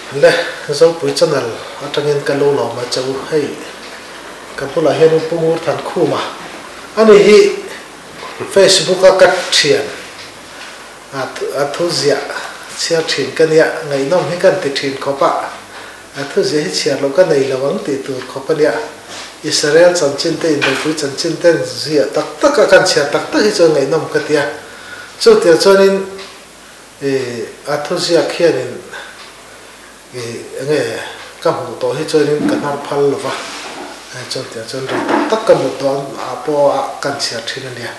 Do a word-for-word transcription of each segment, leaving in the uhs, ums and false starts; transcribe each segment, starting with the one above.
le zo pui channel atangin kalu lo ma chau hei kapula henu NGurthankhuma ani hi Facebook a kat thian at athuzia chia thin kania ngai nom hi kan ti thin khopa athuzia hi chia lo ka nei lawang ti tu khopania Israel chanchin te in pui chanchin ten zia tak tak kan chia tak tak hi cho ngai nom ka tia chu tia chonin e athuzia khianin e nge ka mu to hi chonin kanar phal lova chon tia chon ri tak ka mu to apo kan chia thin ania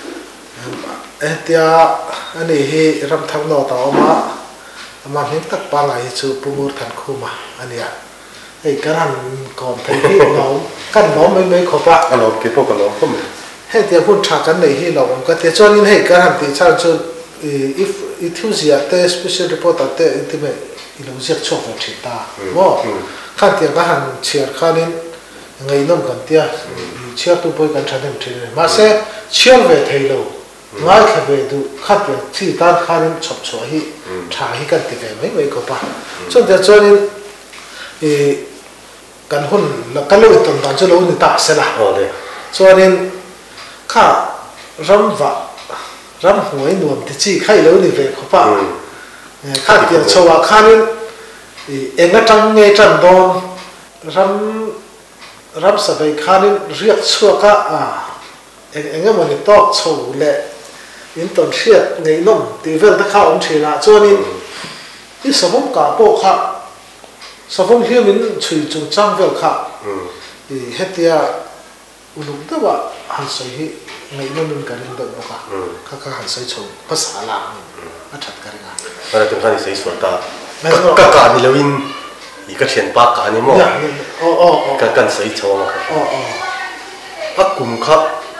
e tia ani hi Ramthar no ta oma ama hin tak pa ngai chu NGurthankhuma ania ei karan kom thei hi no kan no mai mai khopa alo ke po kalo khom he tia phun tha kan nei hi lo ka tia chonin hei karan ti chan chu if ithuzia te special report te intime ilo ziak chok va thita mo khan tia ka han chiar khanin ngai nom kan tia chiar tu poi kan thanem thile ma se chiar ve thei lo ngai kha ve du khat tia chi tan khanin chop cho hi tha hi kan ti ve mai mai khopa chon tia chonin e kan hun la kalo ton dan chalo ni ta sela ole chonin kha ramwa ram huai nuam ti chi khai lo ni ve khopa kha tia chowa khanin e enga tang nge tran don ram ram sabai khanin riak chuaka a enga moni tok chho le in ton riat ngei nom ti vel ta kha om thina chonin i samom ka po kha safong hiamin chui chu chang vel kha e hetia uluk dawa han sai hi ngai nom kan in dok ka kha kha han sai chho phasa la a that karinga ara tum khani sei suata ka ka ni lawin i ka thian pa ka ni mo o o o ka kan sei chho ma o o akum kha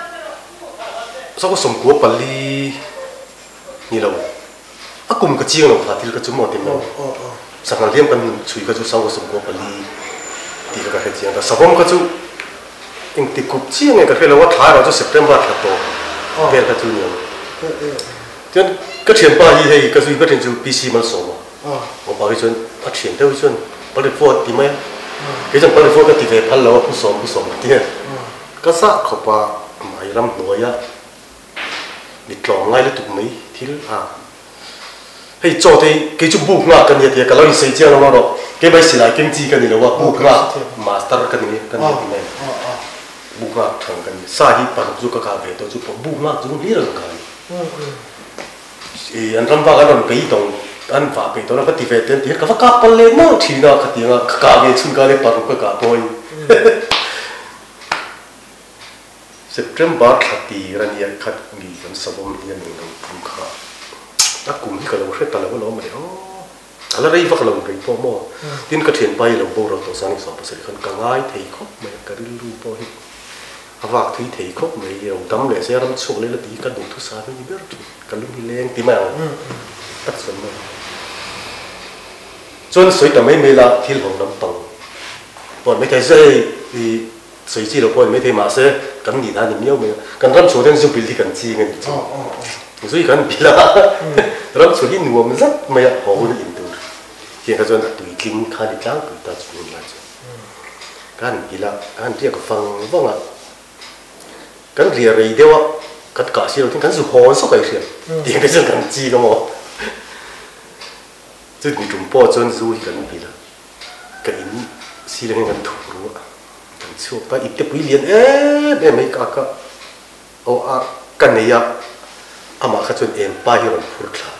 so ko som ko pali ni lo akum ka chi lo phatil ka chu mo tim lo o o sangal liam kan chui ka chu sau ko som ko pali ti ka ka chiang ka sabom ka chu ing ti kup chi nge ka phelo wa thai ro chu September tha to vel ka chu ni chen ka thian pa hi hei ka chu ka thian chu P C mal so ma o pa ki chun a thian te chun pa le fo ti mai ke jang pa le fo ka ti ve phal lo ku som ku som ti ka sa khopa mai ram noya ni tlong ngai le tu mai thil a hei cho thế cái chú buộc ngã cái gì thì cái lo xây chiang nó mà cái bài sử lại kinh济cái gì là buộc ngã master cái gì cái gì này buộc ngã thằng cái gì sai hi bắt chú cái về tôi chú buộc ngã chú lý rồi cái gì anh làm vào cái làm cái đồng anh vào cái đó là cái tỷ lệ tiền thì cái phát cáp lên nó thì nó cái tiền là cái về chung cái này bắt cái cả thôi September cái tỷ là như cái gì cái sao mà như này nó không ta cùng cái lâu hết ta lâu lâu mà đấy, à là đây vắt lâu rồi po mo, tin cái thiền bay lâu bao rồi tôi sang sọp sẽ khăn càng ai thấy khóc mà cái lưu po hi, à vạc thấy thấy khóc mà nhiều tấm lệ xe đâm xuống lên là tí cái đồ thứ sáu cái gì biết cái lưu lên tí mèo, tất sớm rồi, cho suy tầm mấy mấy là thiên hồng nắm tầng, còn mấy cái dây thì suy chỉ là còn mấy cái mà sẽ cần gì ta thì nhiều mà, cần đâm xuống đến dùng pin thì cần chi ngay所以可能比啦，然后出去我们rất没有好的印度，现在说对经看的讲对他出来着，看比啦，看这个方方啊，跟别人的话，跟搞些了，跟是好少个些，点个是跟记个么，这你中包专属跟比啦，跟是那个土路，跟错，但一点不连，哎，那没搞个，哦啊，跟你呀。ama kha chun empire ron phur thla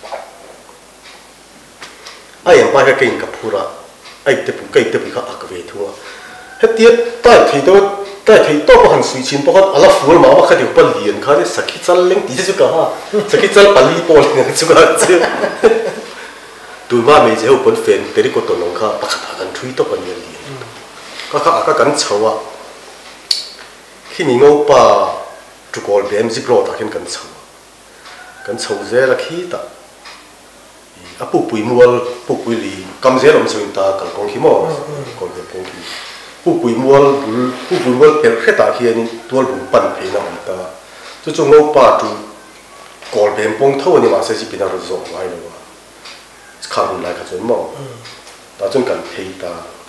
ai empire ke in ka phura ai te pu kai te pu kha akve thua hetia ta thei to ta thei to ko han sui chin pakhat ala fur ma ma kha de pal lian kha de sakhi chal leng ti chu ka ha sakhi chal pali pol ne chu ka chu tu ma me je ho pon fen teri ko to long kha pakhat kan thui to pan lian ka kha ka kan chawa khi mi ngo pa tu kol bem zi pro ta ken kan chawa kan chau ze la khi ta a pu pui mual pu pui li kam ze rom chung ta kal kong hi mo kol ge kong hi pu pui mual bul pu pui mual per kheta khi ani tual bu pan phe na ta chu chu ngo pa tu kol bem pong tho ni ma se ji pina ro zo mai lo wa khang lai kha chon mo ta chun kan phei ta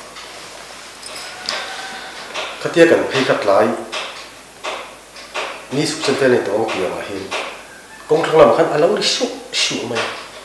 khatia kan phei khat lai ni su chen te ne tong kia ma hin kong thang lam khan alo ri su su mai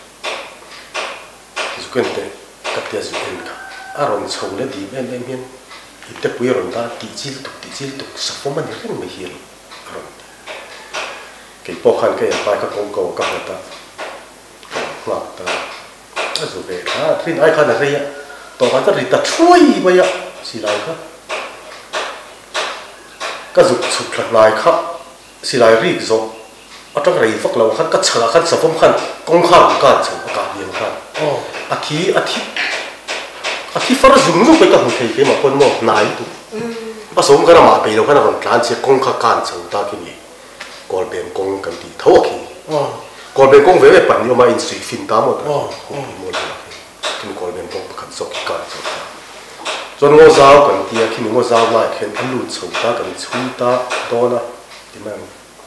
su kan te katia zu en ka aron chou le di em em hian ite pui ron ta ti chil tuk ti chil tuk sa fo man ren mai hian aron ke po khan ke pa ka kong ko ka ta ngak ta azu ve ha trin ai khan a re ya to ka ta ri ta throi ba ya si lai ka ka zu chu thlat lai kha si lai ri zo atang rei fak lo khan ka chala khan sa fom khan kong kha ka chang ka hian khan oh a thi a thi a thi far zum zum pe ka hu thei ke ma pon mo nai tu a som ka ma pe lo khan ron tlan che kong kha kan chang ta ki ni kol ben kong kan ti tho ki oh kol ben kong ve ve pan yo ma in sui fin ta mo ta oh mo la kin kol ben kong khan so ki ka so ta chon ngo zao kan ti a kin ngo zao lai khen an lu chou ta kan chui ta do na ti ma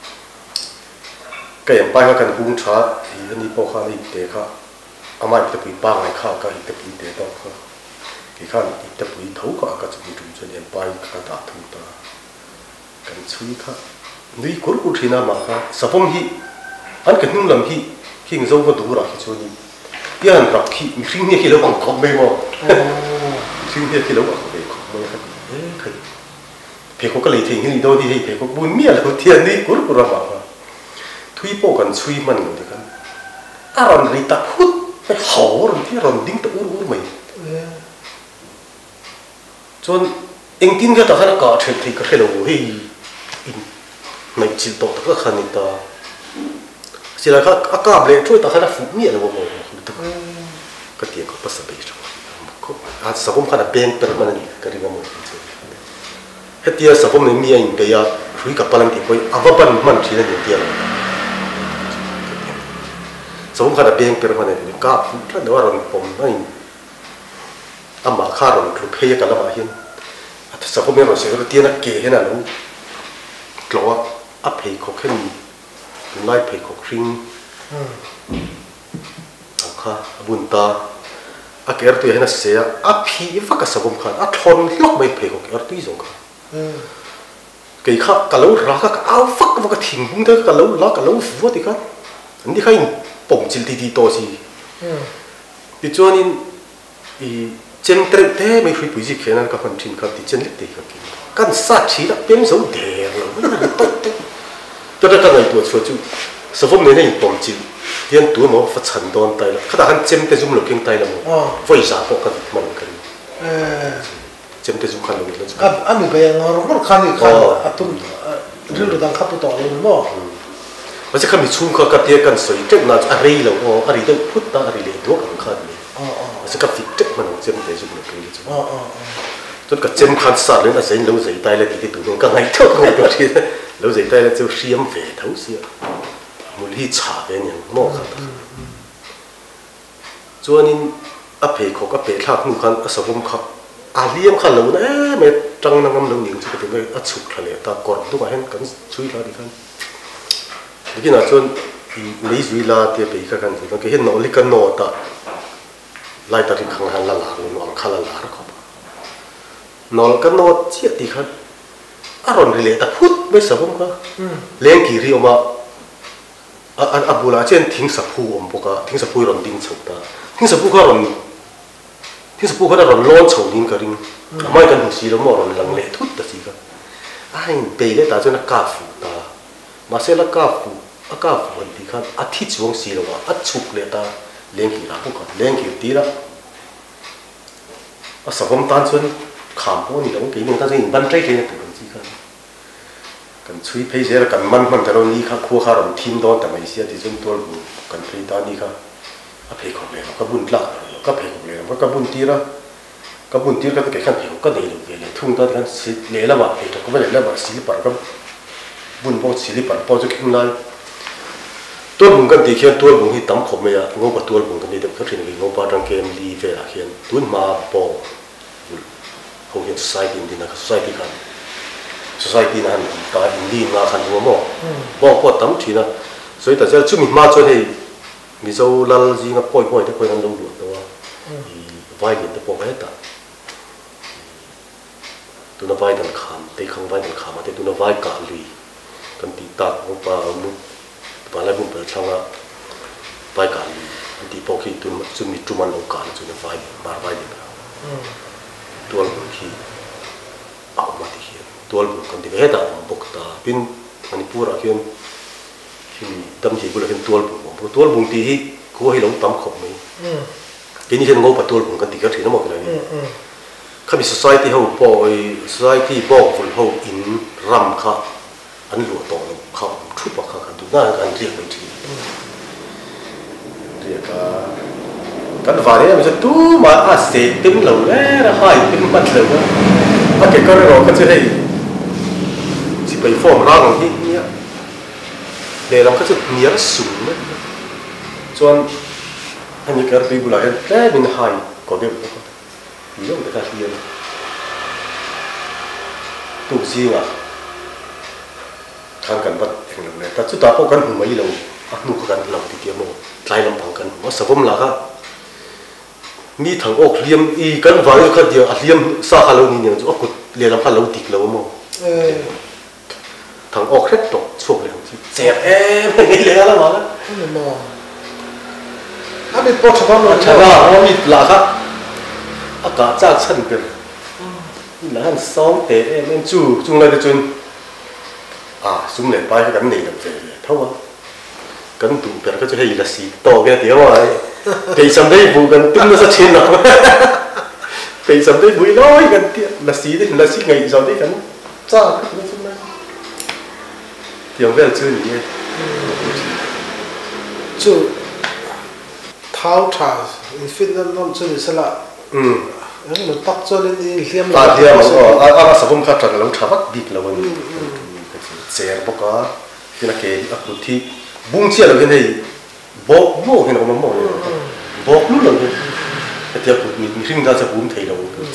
cái em bay cái bung chả thì anh đi bao khai đi để khai, anh mai tập bị ba ngày khai cái tập bị để đó khai, cái khai tập bị thấu cả cái tập bị trúng cho em bay khai đã thấu ta, cái chui khai, nếu cố cố thì nào mà khai, sao phong hi, anh cái nung làm hi, khi người dâu có đủ rồi cho ni, cái anhรับhi, khi nghe khi lâu bằng cọp mày mà, khi nghe khi lâu bằng cọp mày cọp mày khai, khai, phải có cái lời thì như đâu thì phải có buồn miệng là tiền đi cố cố ra mà thui po kan chui man lo de kan aron ri ta hut pe ho ron ti ron ding ta ur ur mai chon eng tin ga ta khana ka thek thei ka khelo hi in mai chil to ta kha ni ta sila kha aka ble thui ta khana fu mi lo mo ta ka ti ko pas ba chi ko a sa kom khana pen per man ni ka ri ga mo hetia sa kom ni mi in ga ya hui ka palang ti koi avapan man thi na ni ti sớm khai đã bèn bèn mà này thì cả phụ rất là rồiผมnói âm mà khai rồi chụp hay cái là mà hiền sớm hôm nay rồi sẽ có tiền là kề thế nào luôn lo áp hay khó khăn lại hay khó khăn khai buồn ta à cái tuổi này sẽ áp hay phát cái sớm khai áp thon lóc mấy hay khó cái tuổi giống khai cái khai cái lâu ra cái áo phát cái cái thình bung thế cái lâu ra cái lâu phù thì khai anh đi khai bông chil ti ti to si, thì cho nên ý chân trật thế mấy phui bùi gì kia nên các phần trình các thì chân lịch thì các kiểu, căn sát chỉ là biến dấu đè rồi, cho nên cái này tôi cho chú, sau hôm nay này bông chil, hiện tuổi mà phát triển đòn tay là, khi hắn chân tới zoom lục kinh tay là một, với giá có cái mình cái, chân tới zoom khăn lục là chú, à mình bây giờ nó rất khăn thì khăn, à tôi, riêng là đang khắp tôi tỏ luôn mà. mà sẽ không bị chung các cái tiền cần sấy trách là ở đây là ô ở đây đâu phút ta ở đây để thuốc ăn khăn này, mà sẽ gặp việc trách mà nó chém để giúp được cái gì chứ, cho cái chém khăn sạt lên là sẽ lâu dày tay là thì cái tụi nó càng ngày thâu ngày đó thì lâu dày tay là chỉ xiêm về thấu xia, một ly trà về nhà mò khăn, cho nên áp hệ khó áp hệ khác nu khăn áp sầu hôm khăn, à liêm khăn lâu đấy mẹ trăng năng ngâm lâu nhiều chứ cái tụi nó áp chụp khăn này ta còn tụi mà hen cần chui ra đi khăn. Cái nào chôn lấy duy la thì bị cái cái gì cái hiện nó lấy cái nọ ta lại ta thì khăng hàng là lá nó ăn khá là lá đó nó cái nọ chết thì khăn à rồi thì lấy ta phút mấy sao không có lên kỳ riêu mà à à à bù lá trên thính sập phu ôm bốc à thính sập phu rồi đinh sầu ta thính sập phu có rồi thính sập phu có rồi lon sầu đinh cái đinh mai cái hồ xí đó mà rồi lằng lệ thút ta gì cả anh bê lấy ta cho nó cà phù ta mà sẽ là cà phù à cà phù thì khăn à thịt xuống xí rồi à chụp lấy ta lên kỳ lá cũng còn lên kỳ tí đó à sao không tan xuân khám phô thì đóng cái mình ta sẽ nhìn ban trái trên tụi mình gì khăn cần suy thấy sẽ là cần man man cho nó đi khá khua khá rồi thiên đó tại mấy xe thì chúng tôi cũng cần thấy ta đi khá à phải không lấy cái bún lạ cái phải không lấy cái bún tí đó cái bún tí cái cái khăn hiểu cái này được về thùng ta thì khăn xí lấy là mà thì có vấn đề là mà xí bẩn cái bún bao xí bẩn bao cho cái này tôi muốn cái gì khiến tôi muốn đi tắm khổ mày à ngô bà tôi muốn cái gì được phát triển cái ngô bà trong game đi về là khiến tôi mà bỏ hầu hiện society đi na society kan society na ta đi na kan mua mò bỏ bỏ tắm thì na所以大家出面嘛做係咪就拉gì ngập bồi bồi都可以能弄được đó vai liền tới bộ hết ta tụi nó vai đằng khám tây không vai đằng khám mà tụi nó vai cả lì cần tì tạt một bà một bà lại một bà thằng á vai cả lì tì bộ khi tụi nó tụi mình tụi mình lâu cả tụi nó vai bà vai đi nào tuol khi ảo mà thì hiện tuol cần tì hết ta bốc ta pin Manipur à hiện khi tâm chỉ của là hiện tuol bụng tuol bụng tì cố hay lóng tắm khổng mấy cái như thế nó ngô bát tuol bụng cần tì cái thì nó một cái này khi bị society hậu bồi society bỏ vun hậu in ram khá anh lụa tổ nó không chút bạc khá tụi nó anh riêng mình chỉ riêng cả cái vài đấy mình sẽ tu mà à sẽ tính lâu đấy là hai tính mất lâu đó mà cái con nó cái gì chỉ phải form ra bằng cái nhá để làm cái sự nhớ sủng đấy cho anh như cái tôi vừa lại cái mình hai có điều nhiều người ta hiền tu gì à thằng cần bắt thành lập này ta chúng ta có cần hùng mấy lâu à nu có cần lâu thì kia một lại làm bằng cần nó sắp vốn là ha mi thằng ốc liêm y cần vài cái điều à liêm sa hà lâu nhiều chỗ ốc liền làm hà lâu tịt lâu mà thằng ốc hết rồi suốt liền dẹp em nghĩ liền lắm mà anh bị bỏ cho nó chẳng là nó bị lạ khác à cả cha chân cái là hắn sống thế em em chủ chung lại cái chuyện à chúng này bài cái này làm gì thấu không cái tụ cái cái chuyện là gì to cái tiếng mà bây giờ đây vụ gần tung nó ra trên nào bây giờ đây buổi nói gần tiếng là gì đấy là gì ngày sau đấy cái cha cái chuyện này tiếng về chơi gì chủ tháo trà in nó nó chơi gì là anh nó tắt cho nên đi liêm là liêm mà à à sắp hôm khác là lâu chả bắt bịt là vẫn xe bốc cá khi là cái áp lực thì bung chia là cái này bốc bốc cái nào mà bốc bốc luôn rồi cái tiệp mình mình sinh ra sẽ bung thấy đâu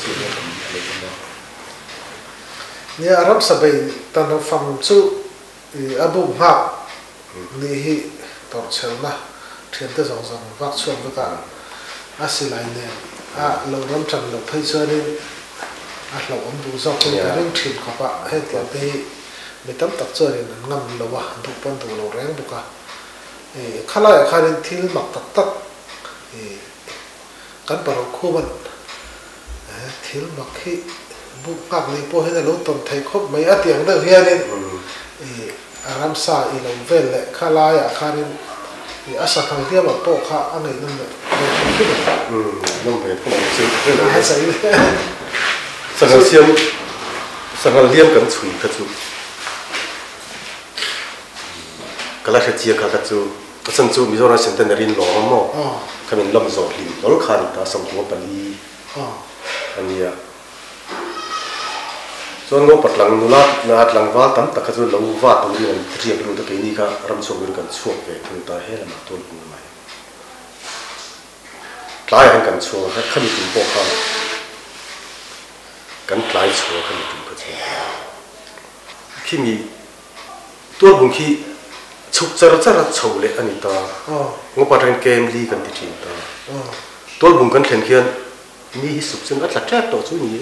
nè Arab sabai tan nó phẳng chú abu ha ni tọt chel na thiền tới dòng dòng vắt xuân với cả asilai nè à lâu lắm chẳng lâu thấy chưa nên à lâu ông bố dọc cái cái rừng thìn của bạn hết là cái mình tắm tắc chưa nên ngâm lâu à thuộc ban đầu lâu rèn buka khá là khá nên thiếu mặc tắc tắc cán bảo khu mình thiếu mặc khi bụng ngạc này po hay là lâu tuần thấy khóc mấy á tiếng đâu hiện nên aram sa i lâu về lại khá là à khá nên asa thằng kia mà po khá anh ấy nên là ừ năm về không phải chơi hay say sang hàng xiêm sang hàng liêm cần chui cái chú cái là cái chia cái cái chú cái sân chú bây giờ là sinh tên là rin lò mà cái mình làm giỏi lim nó khá là sống của Bali anh nhỉ cho nó bắt lăng nó là nó lăng vá tắm ta cái chú lâu vá tụi mình riêng luôn cái này cả ram sông mình cần chuộc về tụi ta hết là mà tôi cũng này lại anh cần chuộc hết khăn chúng bộ khăn cần lại chuộc khăn chúng cái gì khi mi tôi cũng khi chụp ra rất là xấu lệ anh ta ngô bắt anh kem đi cần thì ta tôi cũng cần khen khen mi sụp chân rất là chết đó chú nhỉ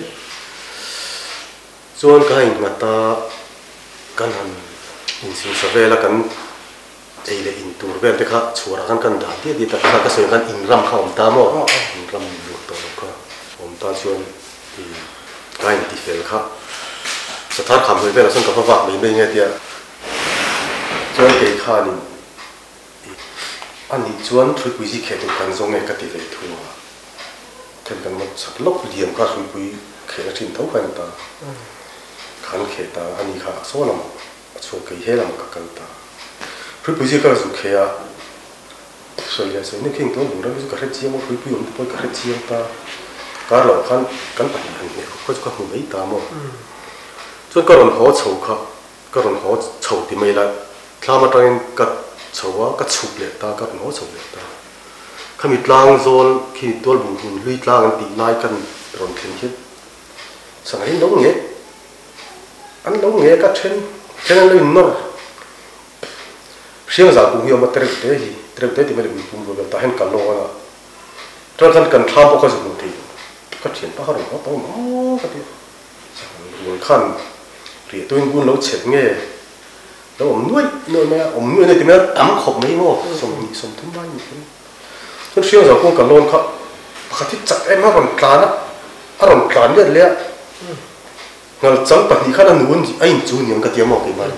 cho nên cái mà ta cần hành in sinh sa về là cần ấy là in tour về thì khác chùa là cần cần đã tiết đi ta khác cái sự cần in ram không ta mà in ram được tổ khác ông ta cho thì cái thì phải khác sẽ thắt khám về là xong cả vạc mình bên nghe tiệt cho nên cái khác thì anh đi chuẩn thuê quý gì khét được cần giống nghe cái tỷ lệ thua thêm cần một sắp lốc liền các thuê quý khét là trình thấu hơn ta khán khét ta anh đi khác số nào số cái hết là một cái cần ta thuê quý gì các dụng khét à rồi là sẽ nên khi tôi muốn nói cái hết chiêm một thuê quý ông tôi cái hết chiêm ta cả lò khán cán bạc hành này có có không mấy ta mà cho nên cái lần họ chầu khác cái lần họ chầu thì mấy làถ้ามาตอนกัดชาวกัดฉุกเละตากัดหัวฉุกเละตาขมิดลางโซนขีดตัวบุญลุยลางตีลายกันรอนเข็นคิดสั่งให้น้องเงี้ยอันน้องเงี้ยกัดเช่นเช่นเลยนอร์เสียงจากปุ่มยอมมาเตะเตะเตะเตะที่ไม่ได้ปุ่มปุ่มแบบตาเห็นกันโลกนะตอนนั้นกันทำพวกเขาสมุนทีก็เขียนป้าเขาหรือเขาโตมั้งก็ดีหลวงขั้นเรียตัวงูเราเฉียดเงี้ยแล้วผมด้วยนู่นแม่ผมด้วยในที่แม่ตั้มขบไม่หมดสมสมทุ่มบ้านอยู่จนเชื่อจากพวกกันโลนเขาเขาที่จัดไอ้มาคนกลางนะอารมณ์กลางเยอะเลยงั้นจังปฏิขั้นนั้นนู่นไอ้จูนี่มันก็เตรียมออกไปมา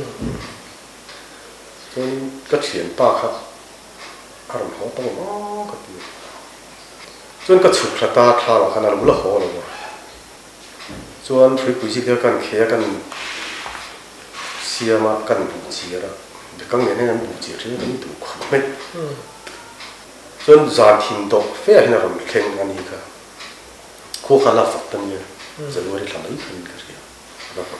จนก็เขียนป้าครับอารมณ์เขาโตมั้งก็ดีจนก็ฉุกระตาทาหลังขนาดรู้ละหัวเลยว่ะจนทริปปุยจิเดียวกันเขียกันเสียมากันบุจีระเด็กกังเนี่ยนั่นบุจีเรื่องนี้ถูกขบไม่จนจานทิ้งตกเฟี้ยให้เราเข่งอันนี้ค่ะคู่ขาลาฝักตันเนี่ยจะรู้ได้ทำอะไรขึ้นกันเรียนะครับ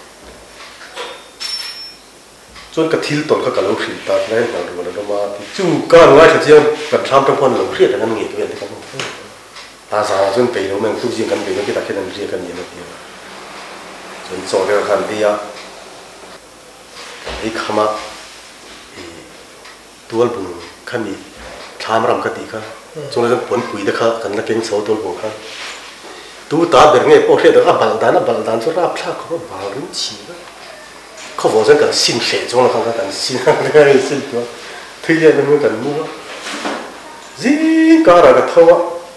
จนกระทิลต้นก็กระโหลกผิดตาแรงต่างรู้แล้วมาจู่การง่ายเสียกันทำทั้งคนหลงเครียดนั่นเงี้ยตัวเองที่เขาอาสาจนไปเราแม่งตู้ยิงกันไปแล้วที่ตาแค่นั้นเรียกกันอย่างนั้นเดียวจนสอนกันกันที่อ่ะไอ้ขมาตัวบุญขันนี้ทำรำคดีค่ะจนเราผลปุ๋ยเด็กค่ะกันนักเก่งโซ่ตัวบุญค่ะตัวตาเด็กเนี่ยพอเรียกว่าบัลดานะบัลดานสุราพลาเขาบาลุ้นชีวะเขาบอกว่ากันสิ้นเสียจงเราเขากันสิ้นอะไรกันสิ้นตัวที่เรียนมันเหมือนกันมั่วจีการอะไรเท่า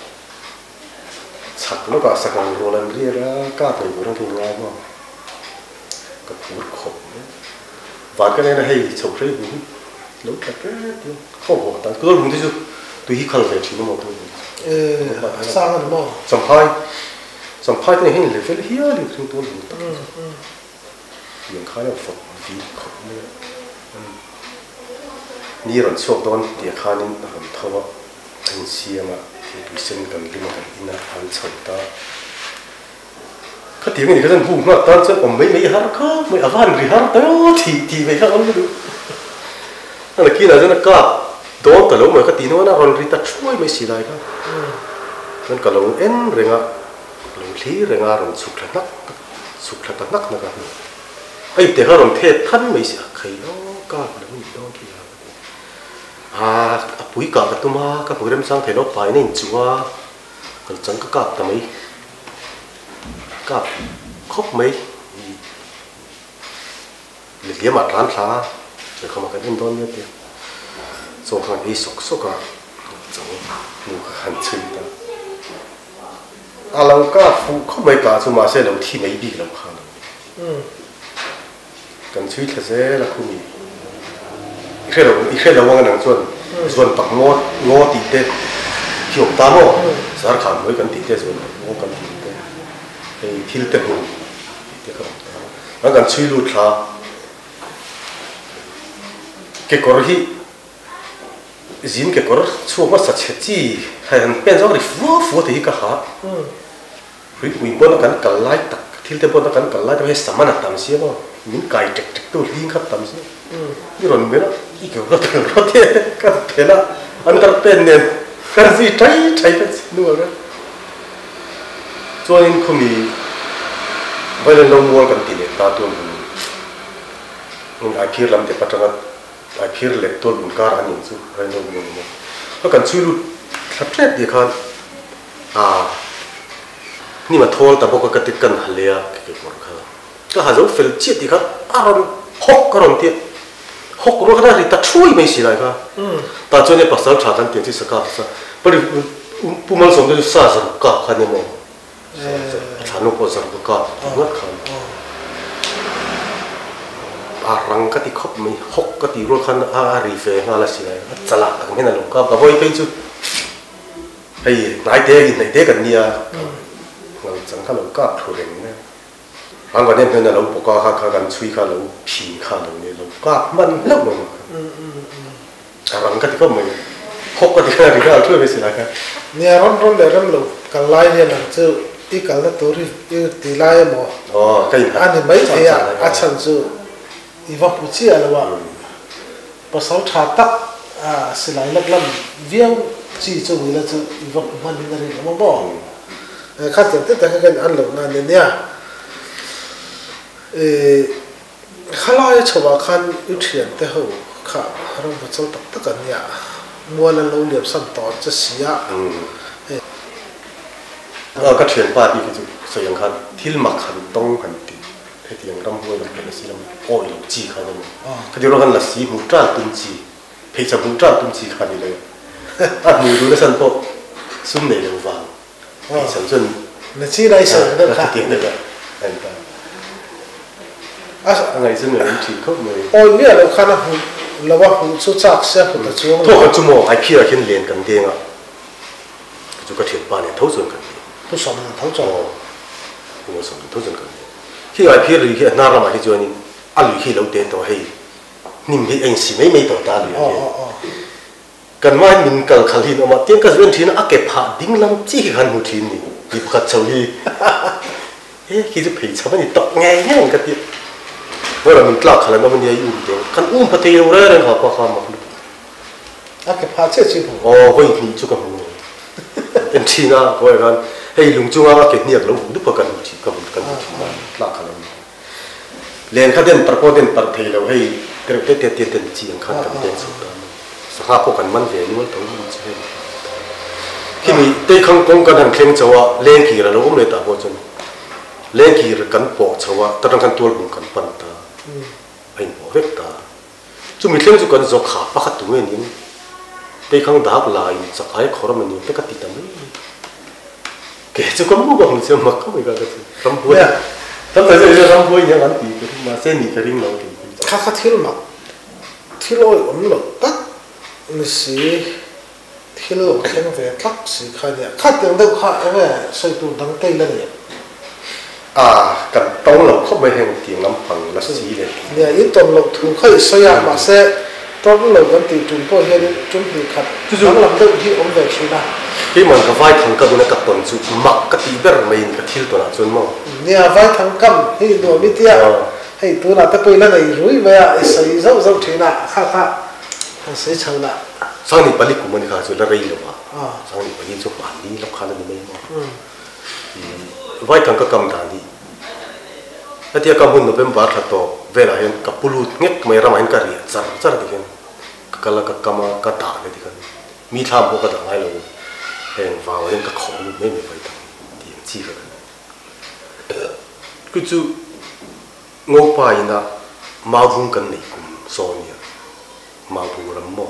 สักแล้วก็สักคนโรลันเรียร่ากล้าไปบุญที่ง่ายมากกับพูดขบวาดกันเลยนะให้ชาวเรือบุญแล้วแต่เรื่องเขาบอกแต่ก็บุญที่สุดตัวที่เขาเรียนที่นั่นหมดเลยเออสร้างกันมั้งสัมภาระสัมภาระที่เห็นเลยเฟลเฮียเลยถึงตัวบุญตั้งอย่างข้าเราฝึกดีขบเนี่ยนี่เราชอบโดนเดี๋ยวข้านี่เราเท่าว่าอันเสียมาที่ดูเส้นกันลิมากันอินาอันชอบตาเขาที่นี่ก็จะพูดว่าตอนจะผมไม่ไม่หาร์ก็ไม่อาวันรีหาร์แต่ที่ที่ไม่หาร์ไม่รู้นั่นแหละที่เราจะนักกาโดนแต่เราเหมือนกับที่โน้นนะคนริตาช่วยไม่สิได้ครับนั่นก็เราเอ็นเรื่องอะเราที่เรื่องอะเราสุขนักสุขนักนักนะครับไอ้แต่เขาเราเทศท่านไม่เสียใครเนาะก็เราไม่ต้องที่เราอ่าปุ๋ยกาบตัวมากับปุ๋ยเริ่มสร้างเทโลไปนี่จัวกันจังก็กาบทำไมกับครบไหมหรือเลี้ยงมาร้านค้าจะเข้ามากันเป็นต้นเนี่ยเดียวส่งกันไอ้สกสกอ่ะจังมูกหันชิมตาอาลังกาฟูเข้าไม่กาสุมาเสเราที่ไม่บีลำคาญกันชีวิตเสียแล้วคุณอีกแค่เราอีกแค่เราว่ากันหนังส่วนส่วนปักงอ งอติดเด็ดเขียวตาโม่สารขันไว้กันติดเด็ดส่วนงอกันติดเด็ดไอ้ทิลเตบุติดเด็ดกันแล้วกันช่วยลูดขาเกี่ยวกับที่จินเกี่ยวกับช่วงว่าสัจจีให้มันเป็นสักริฟัวฟัวที่ก็หาหรือวิ่งบนกันกันไล่ตักทิลเตบนกันกันไล่ทำให้สมานตามเสียบ่มิ้นไก่เด็กๆตัวลิงครับตามเสียนี่รอนเมล่ะอีกรถรถเท่กันเท่ละอันนั้นเป็นเนี่ยกันสิใช้ใช้เป็นนู่นนะส่วนคุณมีไปเล่นลงวัวกันตีเนี่ยตาตัวมันมันไอพีร์ลำเด็ดปัจจุบันไอพีร์เล็กตัวมันการอันนี้สุดเล่นลงวัวมันเพราะกันช่วยลุสับเล็ดดีครับอ่านี่มาทอลแต่บอกกันติดกันหันเลยอะเกี่ยวกับเขาก็หาเรื่องเฟลจิตดีครับอารมณ์หกกระรอนเตี้ยหกรู้ขนาดนี้แต่ช่วยไม่สิได้ครับแต่จนเนี่ยภาษาชาติเตียนที่สกัดซะพอดีผู้มันสมดุลซาสกัดขันเนี่ยมั้งฉันนึกว่าสกัดงัดขันอารังก็ติคบไม่หกก็ติรู้ขันอารีเฟงอะไรสิได้สลักกันไม่นั่นหรอกก็บ่อยไปจุดไอ้นายเด็กนายเด็กกันเนี่ยเราจังข้าเราก็ถูกเองเนี่ยอันวันนี้เพื่อนเราปกติข้ากันช่วยข้าเราผีข้าเราเนี่ยเราก็มันเล่าลงอารังก็ติก็ไม่หกก็ติอะไรก็ช่วยไปสินะครับเนี่ยร้อนร้อนเลยร้อนเรากันไล่เนี่ยนะจะอีกันแล้วตัวที่ตีไล่หมออ๋อก็อย่างอันนี้ไม่ใช่อ่ะอาจารย์จะอีว่าผู้เชี่ยวแล้วว่าภาษาชาติอ่าสิไลลักลันเวียวจีจงนี่แล้วจะอีว่ามันนี่อะไรนะมั้งบ่ข้าจะติดแต่กันอันหลงนั่นเนี่ยเออข้าไล่ชาวบ้านอุทิศแต่เขาข้าเราภาษาตักตะกันเนี่ยมัวแล้วเราเลี้ยบสันต่อจะเสียก็เทียนป้าดีก็จะเสียงคันที่มักขันต้องขันติให้ที่ยังรำรวยลำเป็นสีลำโอ้ยจีขันนั่นก็เดี๋ยวเรากันละสีหมูจ้าตุ้มจีเพจหมูจ้าตุ้มจีขันนี่เลยอัดมือดูแล้วสันพอซุ่มในเรื่องวางเพจสันจนนั่นชีไรเสริมเด้อค่ะเตียงเด้อค่ะเห็นปะอ่ะอะไรซึ่งเหมือนที่เขาเลยโอ้ยเนี่ยเราคันหูเราว่าหูสุดจักเสียคนละช่วงทุกคนชั่วโมงไอ้พี่เราเห็นเรียนกันเองอ่ะ就个铁八年投资人干的， 不少人投资哦， 我说投资人干的，去外批旅去哪了嘛？去做呢？啊旅去老点到嘿，你唔去硬是没没到打旅哦哦哦， กันว่ามินกัลขันหินออกมาเตี้ยงก็เรื่องที่นั่นอ่ะเก็บผ้าดิ้งลำจี้ขันหูทีนี่หยิบขัดเฉลี่ยเอ๊ะคิดจะผีชาวบ้านนี่ตกไงเนี่ยกันที่ว่าเรามินกล้าขันแล้วมันยังอยู่เดียวขันอุ้มพอดีเราเรื่องเขาก็ความมาอ่ะเก็บผ้าเชื่อชิบุอ๋อก็อีกนี่จุกกับหูเป็นทีน่ะก็อย่างนั้นให้ลุงจุงอ่ะเก็บเนี่ยเราดูพอกันหูทีกับหูกันหูทีมันกล้าขันแล้วเรียนขัดเด่นประโคเด่นประเทศเราให้เกิดเตี้ยเตี้ยเตี้ยจีนขันกันเด่นสุดสภาพพวกกันมันเวียนมันต้องมันใช่ที่มีได้ขังกงกันหันเคร่งจัวเลี้ยงขี่เราก็ไม่ตาบอดจนเลี้ยงขี่กันปอกจัวตอนกันตัวบุกกันปันตาไอ้ปอกเวกตาจุมีเคร่งจุกันจกขาปะขัดตัวนี้ได้ขังดาบลายสักไอ้ขอรมันนี่แต่ก็ติดตามไม่เก๋จุกันมุกมันเสียมักก็ไม่กันเลยรำพูดทำไมจะรำพูดอย่างนั้นตีกันมาเส้นนี้ก็ริ่งเราตีข้าข้าที่เราที่เราอมหลดตัดนี่สิที่เราเข่งเวทักสิข้าเนี่ยข้าเตียงเด็กข้าเอ้ยใส่ตัวดังเตยเลยเนี่ยอ่ากันต้องเราเข้าไปแห่งเตียงลำพังละสีเลยเนี่ยยิ่งตอนเราถูกค่อยสยามมาเสะตอนเรากันตีจุนพ่อเห็นจุนดีขัดจุนลำเด็กที่อมเด็กชีนะที่มันก็ไฟทางกระดูกกับตนจุมักกตีเบอร์ไม่กับที่ตัวนั้นจนมั่งเนี่ยไฟทางกำให้ดูมิเตียให้ตัวนั้นแต่ไปแล้วไอ้รุ่ยไปอ่ะไอ้ใส่เจ้าเจ้าชีนะข้าข้าเสียชังละสังนิปลิกุมันข้าจุลเรียลวะสังนิปลิจุปานนี้ลูกค้าเราไม่มาไว้ทางก็กำดานีแต่ที่กำบุญเราเป็นบาร์ทัดโตเวลาเห็นกับปุลุเงี้ยไม่รำเห็นกันเนี่ยจัดจัดดิกันก็แล้วก็กำมากระดาเลยดิกันมีทางพวกกระดาให้เราเห็นว่าเห็นกับของไม่ไม่ไปทางที่ที่กันก็จู่งบไปนะมาบุญกันนี่กุมโซนี่มาบุญรำม